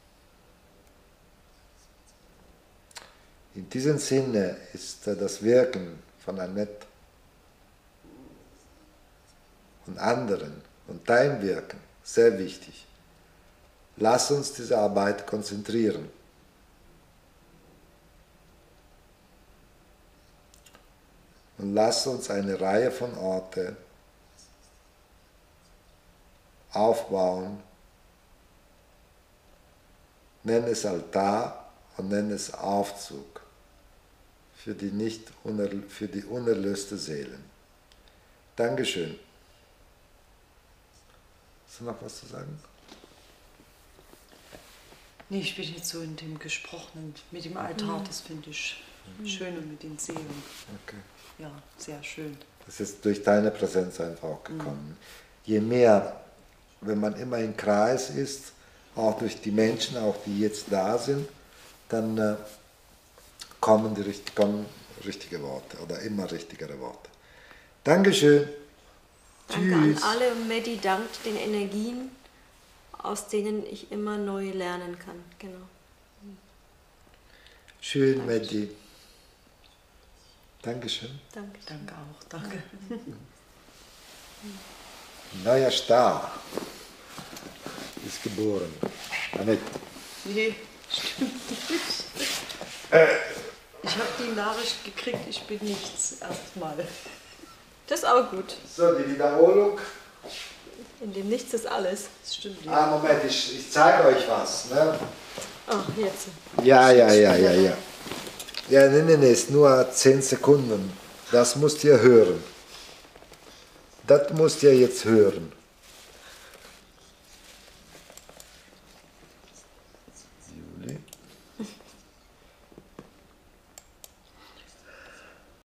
In diesem Sinne ist das Wirken von Annette und anderen und dein Wirken sehr wichtig. Lass uns diese Arbeit konzentrieren. Und lass uns eine Reihe von Orten aufbauen. Nenn es Altar und nenn es Aufzug für die, nicht unerl- für die unerlöste Seelen. Dankeschön. Hast du noch was zu sagen? Nee, ich bin jetzt so in dem Gesprochenen, mit dem Altar, das finde ich schön und mit den Seelen. Okay. Ja, sehr schön. Das ist durch deine Präsenz einfach auch gekommen. Je mehr, wenn man immer im Kreis ist, auch durch die Menschen, auch die jetzt da sind, dann äh, kommen, die, kommen richtige Worte oder immer richtigere Worte. Dankeschön. Danke an Tschüss. alle und Medi dankt den Energien, aus denen ich immer neu lernen kann. Genau. Schön, Dankeschön. Medi. Dankeschön. Danke. Danke auch, danke. Neuer Star. ist geboren. Annette. Nee, stimmt nicht. Ich habe die Nachricht gekriegt, ich bin nichts erstmal. Das ist auch gut. So, die Wiederholung. In dem Nichts ist alles. Das stimmt Ah, ja. Moment, ich, ich zeige euch was. Ne? Ach, jetzt. Ja, ja, ja, ja, ja. Ja, nee, nee, nee, ist nur zehn Sekunden. Das müsst ihr hören. Das müsst ihr jetzt hören.